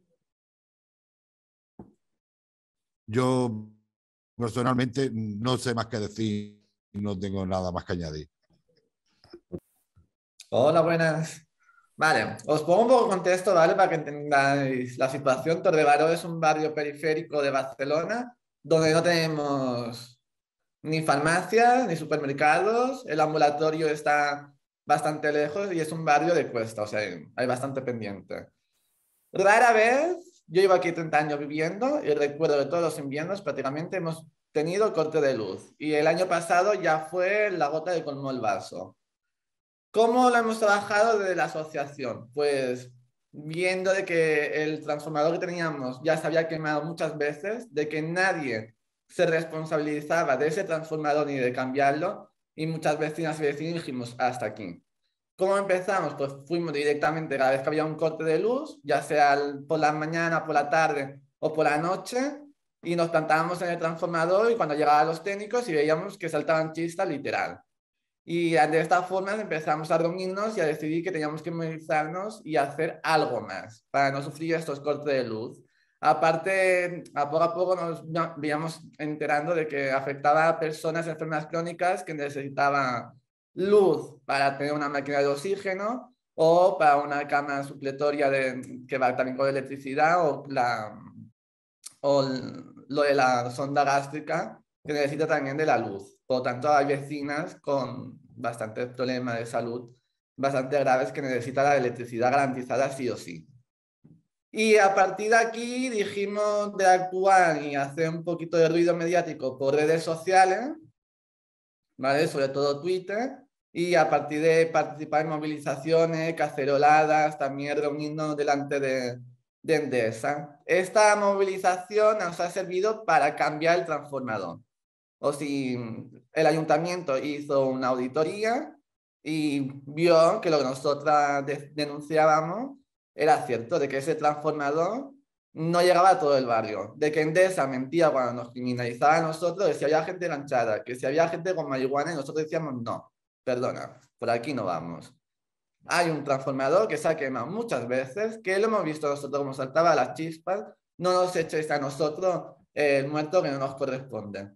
Yo personalmente no sé más que decir y no tengo nada más que añadir. Hola, buenas. Vale, os pongo un poco de contexto, ¿vale? Para que entendáis la situación. Torrebaró es un barrio periférico de Barcelona donde no tenemos ni farmacias ni supermercados. El ambulatorio está bastante lejos y es un barrio de cuesta, o sea, hay bastante pendiente. Rara vez, yo llevo aquí 30 años viviendo y recuerdo que todos los inviernos prácticamente hemos tenido corte de luz, y el año pasado ya fue la gota que colmó el vaso. ¿Cómo lo hemos trabajado desde la asociación? Pues viendo de que el transformador que teníamos ya se había quemado muchas veces, de que nadie se responsabilizaba de ese transformador ni de cambiarlo, y muchas vecinas y vecinos dijimos hasta aquí. ¿Cómo empezamos? Pues fuimos directamente cada vez que había un corte de luz, ya sea por la mañana, por la tarde o por la noche, y nos plantábamos en el transformador, y cuando llegaban los técnicos y veíamos que saltaban chispas literal. Y de esta forma empezamos a reunirnos y a decidir que teníamos que movilizarnos y hacer algo más para no sufrir estos cortes de luz. Aparte, a poco nos íbamos enterando de que afectaba a personas enfermas crónicas que necesitaban luz para tener una máquina de oxígeno o para una cama supletoria que va también con electricidad, o lo de la sonda gástrica, que necesita también de la luz. Por lo tanto, hay vecinas con bastantes problemas de salud bastante graves que necesitan la electricidad garantizada sí o sí. Y a partir de aquí dijimos de actuar y hacer un poquito de ruido mediático por redes sociales, ¿vale? Sobre todo Twitter, y a partir de participar en movilizaciones, caceroladas, también reunirnos delante de Endesa. Esta movilización nos ha servido para cambiar el transformador. O si el ayuntamiento hizo una auditoría y vio que lo que nosotras denunciábamos era cierto, de que ese transformador no llegaba a todo el barrio, de que Endesa mentía cuando nos criminalizaba a nosotros, de si había gente enganchada, que si había gente con marihuana, y nosotros decíamos no, perdona, por aquí no vamos. Hay un transformador que se ha quemado muchas veces, que lo hemos visto nosotros como saltaba las chispas, no nos echéis a nosotros el muerto que no nos corresponde.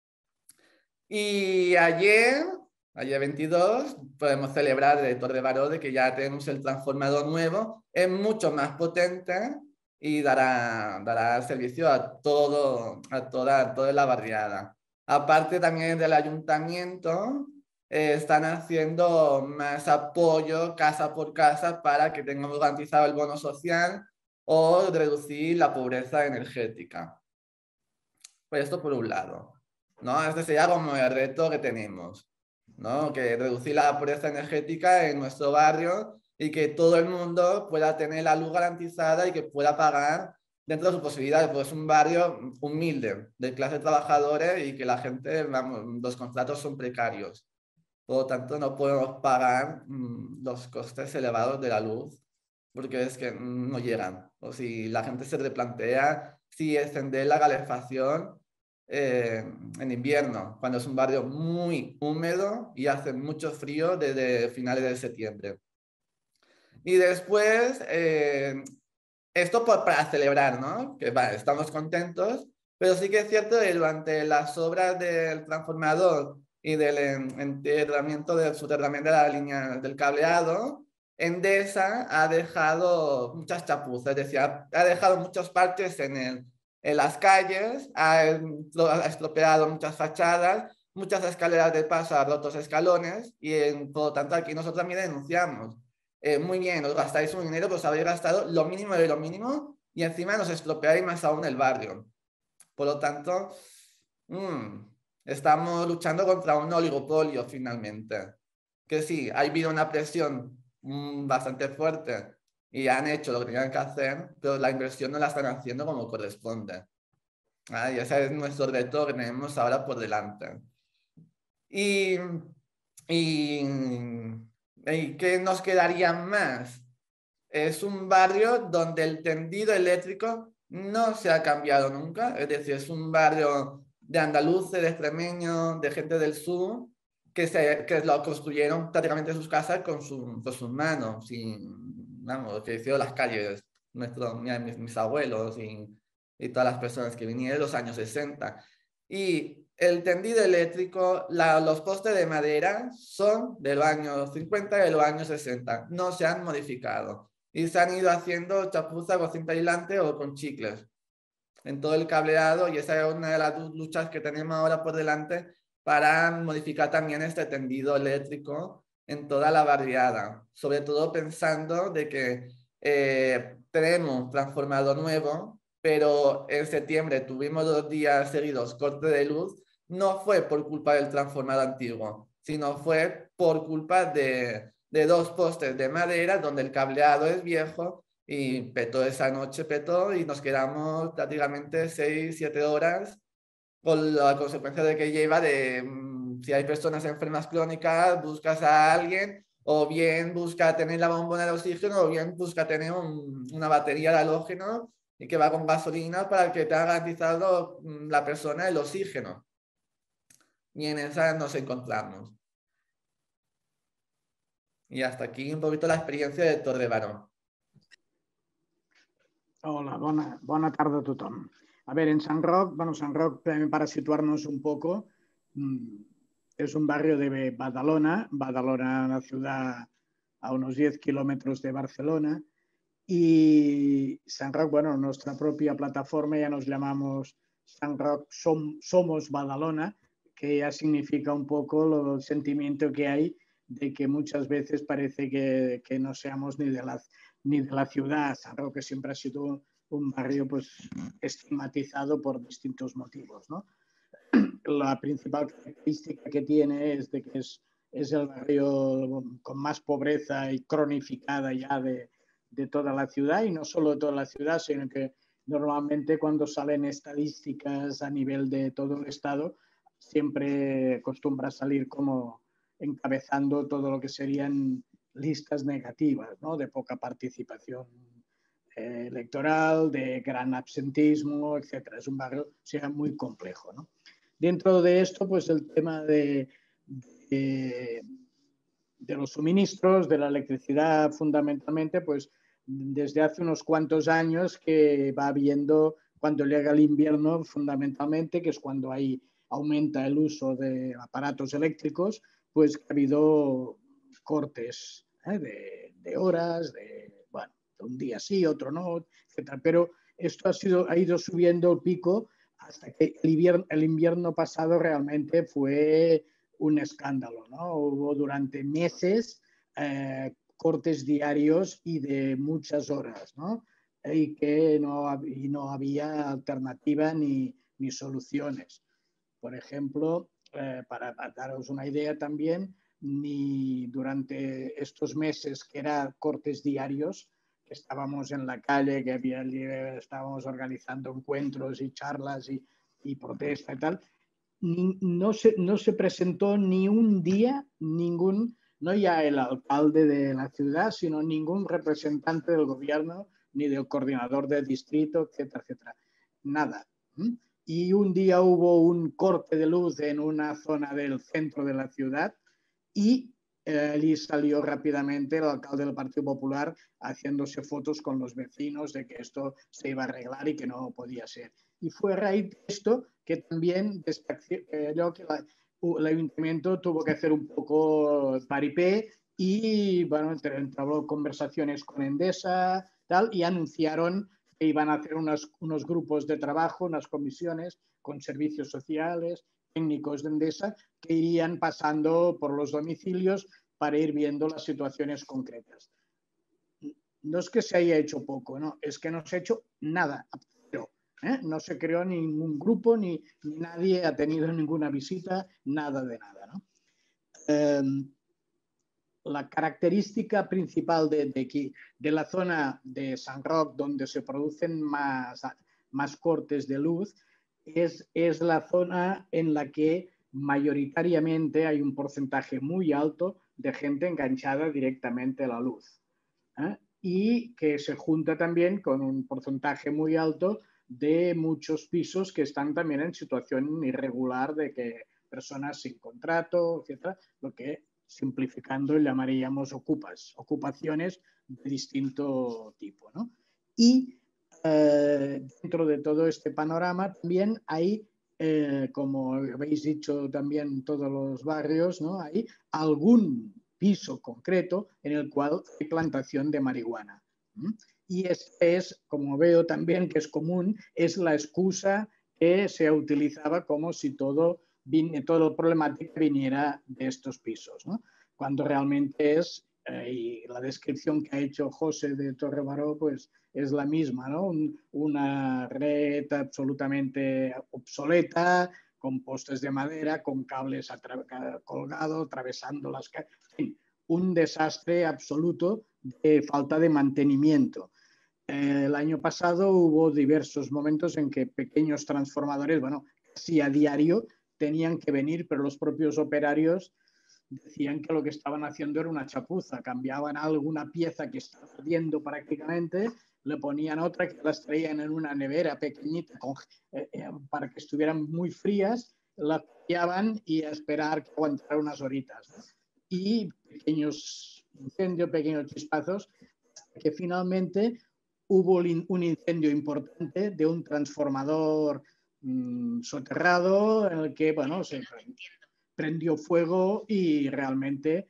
Y ayer 22, podemos celebrar de Torrebaró de que ya tenemos el transformador nuevo, es mucho más potente y dará servicio a toda la barriada. Aparte también del ayuntamiento, están haciendo más apoyo casa por casa para que tengamos garantizado el bono social o reducir la pobreza energética. Pues esto por un lado, ¿no? Este sería como el reto que tenemos, ¿no? Que reducir la pobreza energética en nuestro barrio y que todo el mundo pueda tener la luz garantizada y que pueda pagar dentro de sus posibilidades, pues es un barrio humilde, de clase trabajadora y que la gente, vamos, los contratos son precarios. Por lo tanto, no podemos pagar los costes elevados de la luz porque es que no llegan. O si la gente se replantea si encender la calefacción en invierno, cuando es un barrio muy húmedo y hace mucho frío desde finales de septiembre. Y después, esto para celebrar, ¿no? Que vale, estamos contentos, pero sí que es cierto que durante las obras del transformador y del enterramiento, del soterramiento de la línea del cableado, Endesa ha dejado muchas chapuzas, es decir, ha dejado muchos parches en las calles, ha estropeado muchas fachadas, muchas escaleras de paso, ha roto escalones y por lo tanto aquí nosotros también denunciamos. Muy bien, os gastáis un dinero, pues habéis gastado lo mínimo de lo mínimo y encima nos estropeáis más aún el barrio. Por lo tanto, estamos luchando contra un oligopolio finalmente. Que sí, ha habido una presión bastante fuerte y han hecho lo que tenían que hacer, pero la inversión no la están haciendo como corresponde. Y ese es nuestro reto que tenemos ahora por delante. ¿Y qué nos quedaría más? Es un barrio donde el tendido eléctrico no se ha cambiado nunca, es decir, es un barrio de andaluces, de extremeños, de gente del sur, que lo construyeron prácticamente sus casas con sus manos, vamos, que hicieron las calles, mis abuelos y todas las personas que vinieron en los años 60. Y el tendido eléctrico, los postes de madera son de los años 50 y de los años 60, no se han modificado. Y se han ido haciendo chapuzas con cinta aislante o con chicles en todo el cableado, y esa es una de las luchas que tenemos ahora por delante para modificar también este tendido eléctrico en toda la barriada, sobre todo pensando de que tenemos un transformador nuevo, pero en septiembre tuvimos 2 días seguidos corte de luz. No fue por culpa del transformador antiguo, sino fue por culpa de 2 postes de madera donde el cableado es viejo y petó esa noche, petó y nos quedamos prácticamente 6-7 horas con la consecuencia de que lleva si hay personas enfermas crónicas, buscas a alguien o bien busca tener la bombona de oxígeno o bien busca tener una batería de halógeno y que va con gasolina para que te haya garantizado la persona el oxígeno. Y en esa nos encontramos. Y hasta aquí un poquito la experiencia de Torredembaró. Hola, bona tarda a tothom. A veure, en Sant Roc, Sant Roc, para situarnos un poco, es un barrio de Badalona, una ciudad a unos 10 kilómetros de Barcelona, y Sant Roc, bueno, nuestra propia plataforma ya nos llamamos Sant Roc Somos Badalona, que ya significa un poco el sentimiento que hay de que muchas veces parece que no seamos ni de la ciudad. Sant Roc siempre ha sido un barrio pues, estigmatizado por distintos motivos, ¿no? La principal característica que tiene es de que es el barrio con más pobreza y cronificada ya de toda la ciudad, y no solo de toda la ciudad, sino que normalmente cuando salen estadísticas a nivel de todo el estado, siempre acostumbra salir como encabezando todo lo que serían listas negativas, ¿no? De poca participación electoral, de gran absentismo, etc. Es un barrio muy complejo, ¿no? Dentro de esto, pues el tema de los suministros, de la electricidad fundamentalmente, pues desde hace unos cuantos años que va habiendo, cuando llega el invierno fundamentalmente, que es cuando ahí aumenta el uso de aparatos eléctricos, pues ha habido cortes de horas, bueno, un día sí, otro no, etc. Pero esto ha ido subiendo el pico hasta que el invierno pasado realmente fue un escándalo, ¿no? Hubo durante meses cortes diarios y de muchas horas, ¿no? y que no había alternativa ni soluciones. Por ejemplo, para daros una idea también, ni durante estos meses que eran cortes diarios, que estábamos en la calle, que estábamos organizando encuentros y charlas y protesta y tal, no se presentó ni un día no ya el alcalde de la ciudad, sino ningún representante del gobierno, ni del coordinador del distrito, etcétera, etcétera. Nada. Y un día hubo un corte de luz en una zona del centro de la ciudad y allí salió rápidamente el alcalde del Partido Popular haciéndose fotos con los vecinos de que esto se iba a arreglar y que no podía ser. Y fue a raíz de esto que también el ayuntamiento tuvo que hacer un poco paripé y bueno, entabló conversaciones con Endesa tal, y anunciaron que iban a hacer unos grupos de trabajo, unas comisiones con servicios sociales, técnicos de Endesa, que irían pasando por los domicilios para ir viendo las situaciones concretas. No es que se haya hecho poco, no, es que no se ha hecho nada. No se creó ningún grupo, ni nadie ha tenido ninguna visita, nada de nada, ¿no? La característica principal de la zona de Sant Roc, donde se producen más cortes de luz, es la zona en la que mayoritariamente hay un porcentaje muy alto de gente enganchada directamente a la luz. Y que se junta también con un porcentaje muy alto de muchos pisos que están también en situación irregular, de que personas sin contrato, etcétera, lo que simplificando llamaríamos ocupaciones de distinto tipo, ¿no? Y dentro de todo este panorama también hay, como habéis dicho también en todos los barrios, ¿no? Hay algún piso concreto en el cual hay plantación de marihuana. Y es, como veo también que es común, es la excusa que se utilizaba como si toda la problemática viniera de estos pisos, ¿no? Cuando realmente es, y la descripción que ha hecho José de Torrebaró, pues es la misma, ¿no? Una red absolutamente obsoleta, con postes de madera, con cables colgados, atravesando las calles. En fin, un desastre absoluto de falta de mantenimiento. El año pasado hubo diversos momentos en que pequeños transformadores, bueno, casi a diario, tenían que venir, pero los propios operarios decían que lo que estaban haciendo era una chapuza. Cambiaban alguna pieza que estaba ardiendo prácticamente, le ponían otra que las traían en una nevera pequeñita para que estuvieran muy frías, la cambiaban y a esperar que aguantara unas horitas, ¿no? Y pequeños incendios, pequeños chispazos, que finalmente hubo un incendio importante de un transformador soterrado en el que, bueno, se prendió fuego y realmente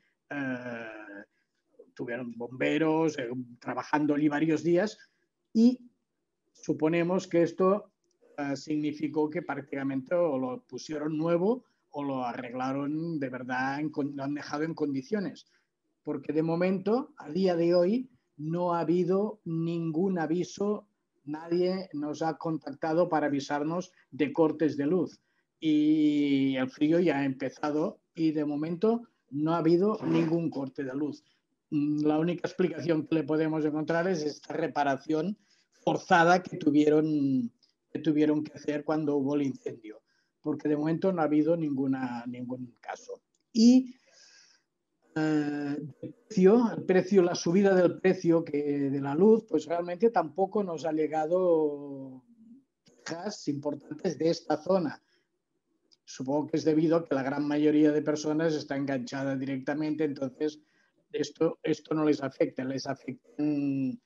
tuvieron bomberos trabajando allí varios días y suponemos que esto significó que prácticamente o lo pusieron nuevo o lo arreglaron de verdad, lo han dejado en condiciones. Porque de momento, a día de hoy, no ha habido ningún aviso, nadie nos ha contactado para avisarnos de cortes de luz. Y el frío ya ha empezado y de momento no ha habido ningún corte de luz. La única explicación que le podemos encontrar es esta reparación forzada que tuvieron que hacer cuando hubo el incendio, porque de momento no ha habido ningún caso. Y la subida del precio de la luz, pues realmente tampoco nos ha llegado quejas importantes de esta zona. Supongo que es debido a que la gran mayoría de personas está enganchada directamente, entonces esto no les afecta, les afectan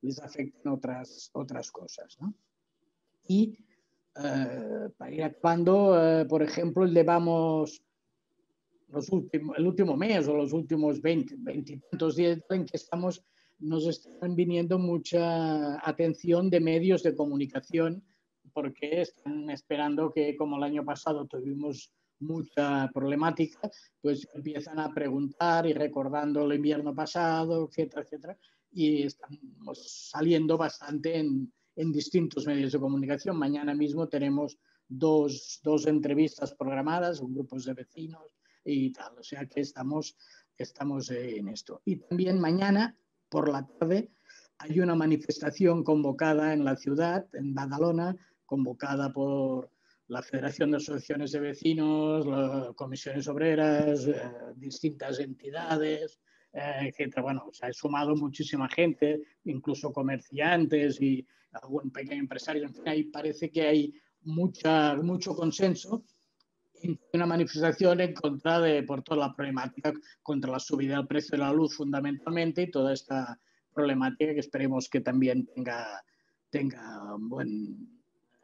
otras cosas, ¿no? Y para ir acabando, por ejemplo, llevamos el último mes o los últimos 20 y tantos días en que nos están viniendo mucha atención de medios de comunicación porque están esperando que, como el año pasado tuvimos mucha problemática, pues empiezan a preguntar y recordando el invierno pasado, etcétera, etcétera. y estamos saliendo bastante en distintos medios de comunicación. Mañana mismo tenemos dos entrevistas programadas con grupos de vecinos y tal, o sea que estamos en esto. Y también mañana por la tarde hay una manifestación convocada en la ciudad, en Badalona, convocada por la Federación de Asociaciones de Vecinos, las comisiones obreras, distintas entidades, etc. Bueno, se ha sumado muchísima gente, incluso comerciantes y algún pequeño empresario. En fin, ahí parece que hay mucho consenso en una manifestación en contra por toda la problemática, contra la subida del precio de la luz fundamentalmente, y toda esta problemática que esperemos que también tenga un buen...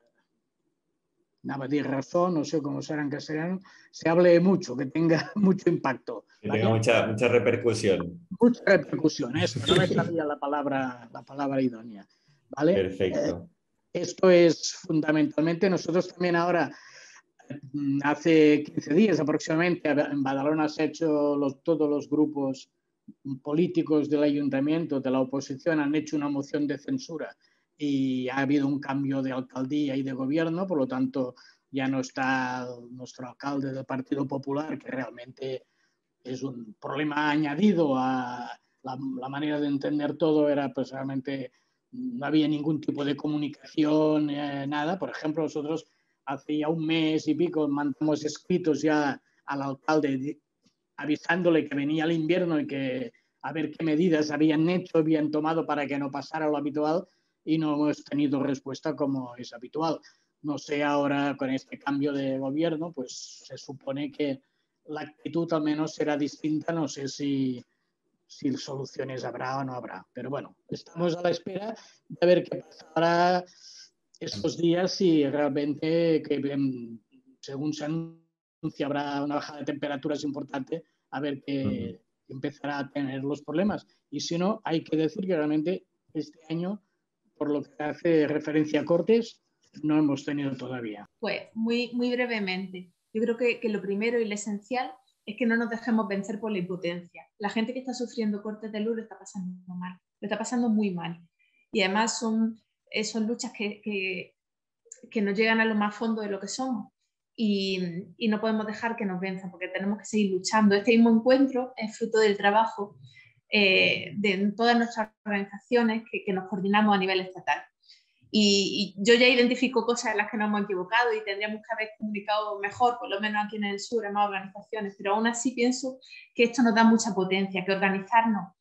Nada de razón, no sé cómo será en castellano, se hable mucho, que tenga mucho impacto. Que tenga mucha repercusión. Mucha repercusión, esto, no me sabía la palabra idónea. ¿Vale? Perfecto. Esto es fundamentalmente, nosotros también ahora, hace 15 días aproximadamente, en Badalona se ha hecho todos los grupos políticos del ayuntamiento, de la oposición, han hecho una moción de censura y ha habido un cambio de alcaldía y de gobierno, por lo tanto ya no está nuestro alcalde del Partido Popular, que realmente es un problema añadido a la manera de entender todo, era pues realmente no había ningún tipo de comunicación, nada. Por ejemplo, nosotros hace ya un mes y pico mandamos escritos ya al alcalde avisándole que venía el invierno y que a ver qué medidas habían tomado para que no pasara lo habitual, y no hemos tenido respuesta como es habitual. No sé, ahora con este cambio de gobierno, pues se supone que la actitud al menos será distinta. No sé si soluciones habrá o no habrá. Pero bueno, estamos a la espera de ver qué pasará estos días, y realmente, según se anuncia, habrá una bajada de temperaturas importante, a ver qué empezará a tener los problemas. Y si no, hay que decir que realmente este año, por lo que hace referencia a cortes, no hemos tenido todavía. Pues muy brevemente, yo creo que lo primero y lo esencial es que no nos dejemos vencer por la impotencia. La gente que está sufriendo cortes de luz lo está pasando mal, lo está pasando muy mal. Y además son luchas que nos llegan a lo más fondo de lo que somos. Y no podemos dejar que nos venzan, porque tenemos que seguir luchando. Este mismo encuentro es fruto del trabajo de todas nuestras organizaciones que nos coordinamos a nivel estatal. Y yo ya identifico cosas en las que nos hemos equivocado y tendríamos que haber comunicado mejor, por lo menos aquí en el sur, en más organizaciones, pero aún así pienso que esto nos da mucha potencia, que organizarnos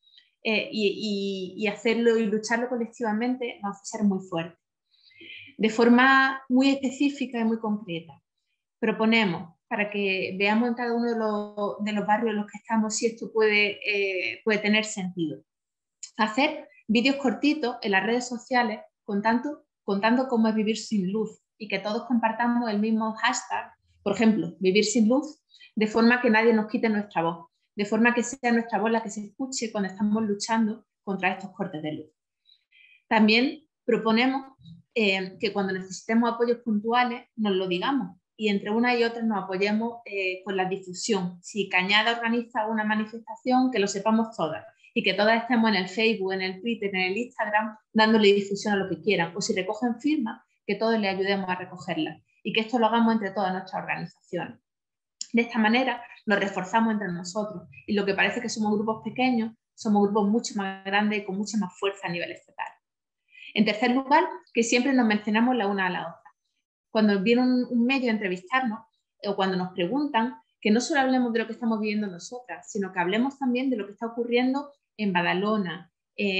y hacerlo y lucharlo colectivamente nos hace ser muy fuertes. De forma muy específica y muy concreta, proponemos, para que veamos en cada uno de los barrios en los que estamos si esto puede tener sentido, hacer vídeos cortitos en las redes sociales contando cómo es vivir sin luz, y que todos compartamos el mismo hashtag, por ejemplo, vivir sin luz, de forma que nadie nos quite nuestra voz, de forma que sea nuestra voz la que se escuche cuando estamos luchando contra estos cortes de luz. También proponemos que cuando necesitemos apoyos puntuales nos lo digamos, y entre una y otra nos apoyemos con la difusión. Si Cañada organiza una manifestación, que lo sepamos todas, y que todas estemos en el Facebook, en el Twitter, en el Instagram, dándole difusión a lo que quieran. O si recogen firmas, que todos les ayudemos a recogerlas, y que esto lo hagamos entre todas nuestras organizaciones. De esta manera nos reforzamos entre nosotros, y lo que parece que somos grupos pequeños, somos grupos mucho más grandes y con mucha más fuerza a nivel estatal. En tercer lugar, que siempre nos mencionamos la una a la otra. Cuando viene un medio a entrevistarnos, o cuando nos preguntan, que no solo hablemos de lo que estamos viviendo nosotras, sino que hablemos también de lo que está ocurriendo en Badalona,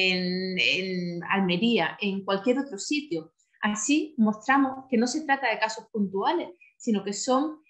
en Almería, en cualquier otro sitio. Así mostramos que no se trata de casos puntuales, sino que son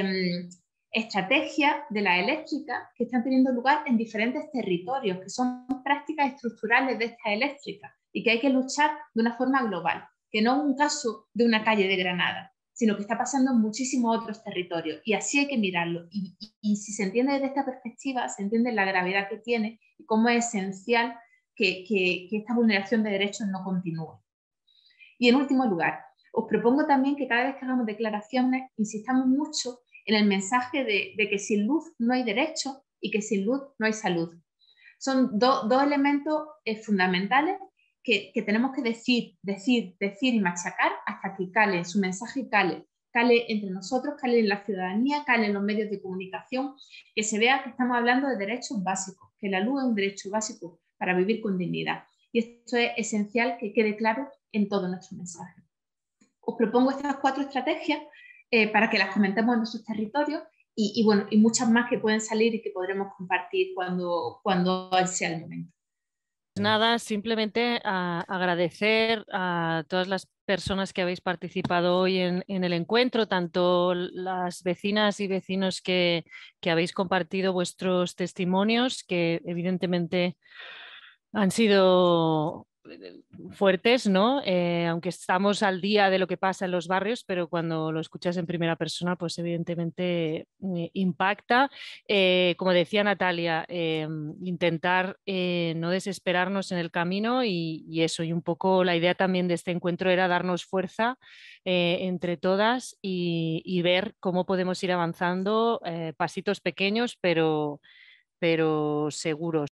estrategias de la eléctrica que están teniendo lugar en diferentes territorios, que son prácticas estructurales de esta eléctrica, y que hay que luchar de una forma global, que no es un caso de una calle de Granada, sino que está pasando en muchísimos otros territorios, y así hay que mirarlo. Y si se entiende desde esta perspectiva, se entiende la gravedad que tiene y cómo es esencial que esta vulneración de derechos no continúe. Y en último lugar, os propongo también que cada vez que hagamos declaraciones insistamos mucho en el mensaje de que sin luz no hay derecho y que sin luz no hay salud. Son dos elementos fundamentales que tenemos que decir y machacar hasta que cale, su mensaje cale entre nosotros, cale en la ciudadanía, cale en los medios de comunicación, que se vea que estamos hablando de derechos básicos, que la luz es un derecho básico para vivir con dignidad. Y esto es esencial que quede claro en todo nuestro mensaje. Os propongo estas 4 estrategias para que las comentemos en nuestros territorios y muchas más que pueden salir y que podremos compartir cuando sea el momento. Nada, simplemente agradecer a todas las personas que habéis participado hoy en el encuentro, tanto las vecinas y vecinos que habéis compartido vuestros testimonios, que evidentemente han sido fuertes, ¿no? Aunque estamos al día de lo que pasa en los barrios, pero cuando lo escuchas en primera persona, pues evidentemente impacta. Como decía Natalia, intentar no desesperarnos en el camino y eso, y un poco la idea también de este encuentro era darnos fuerza entre todas y ver cómo podemos ir avanzando, pasitos pequeños, pero seguros.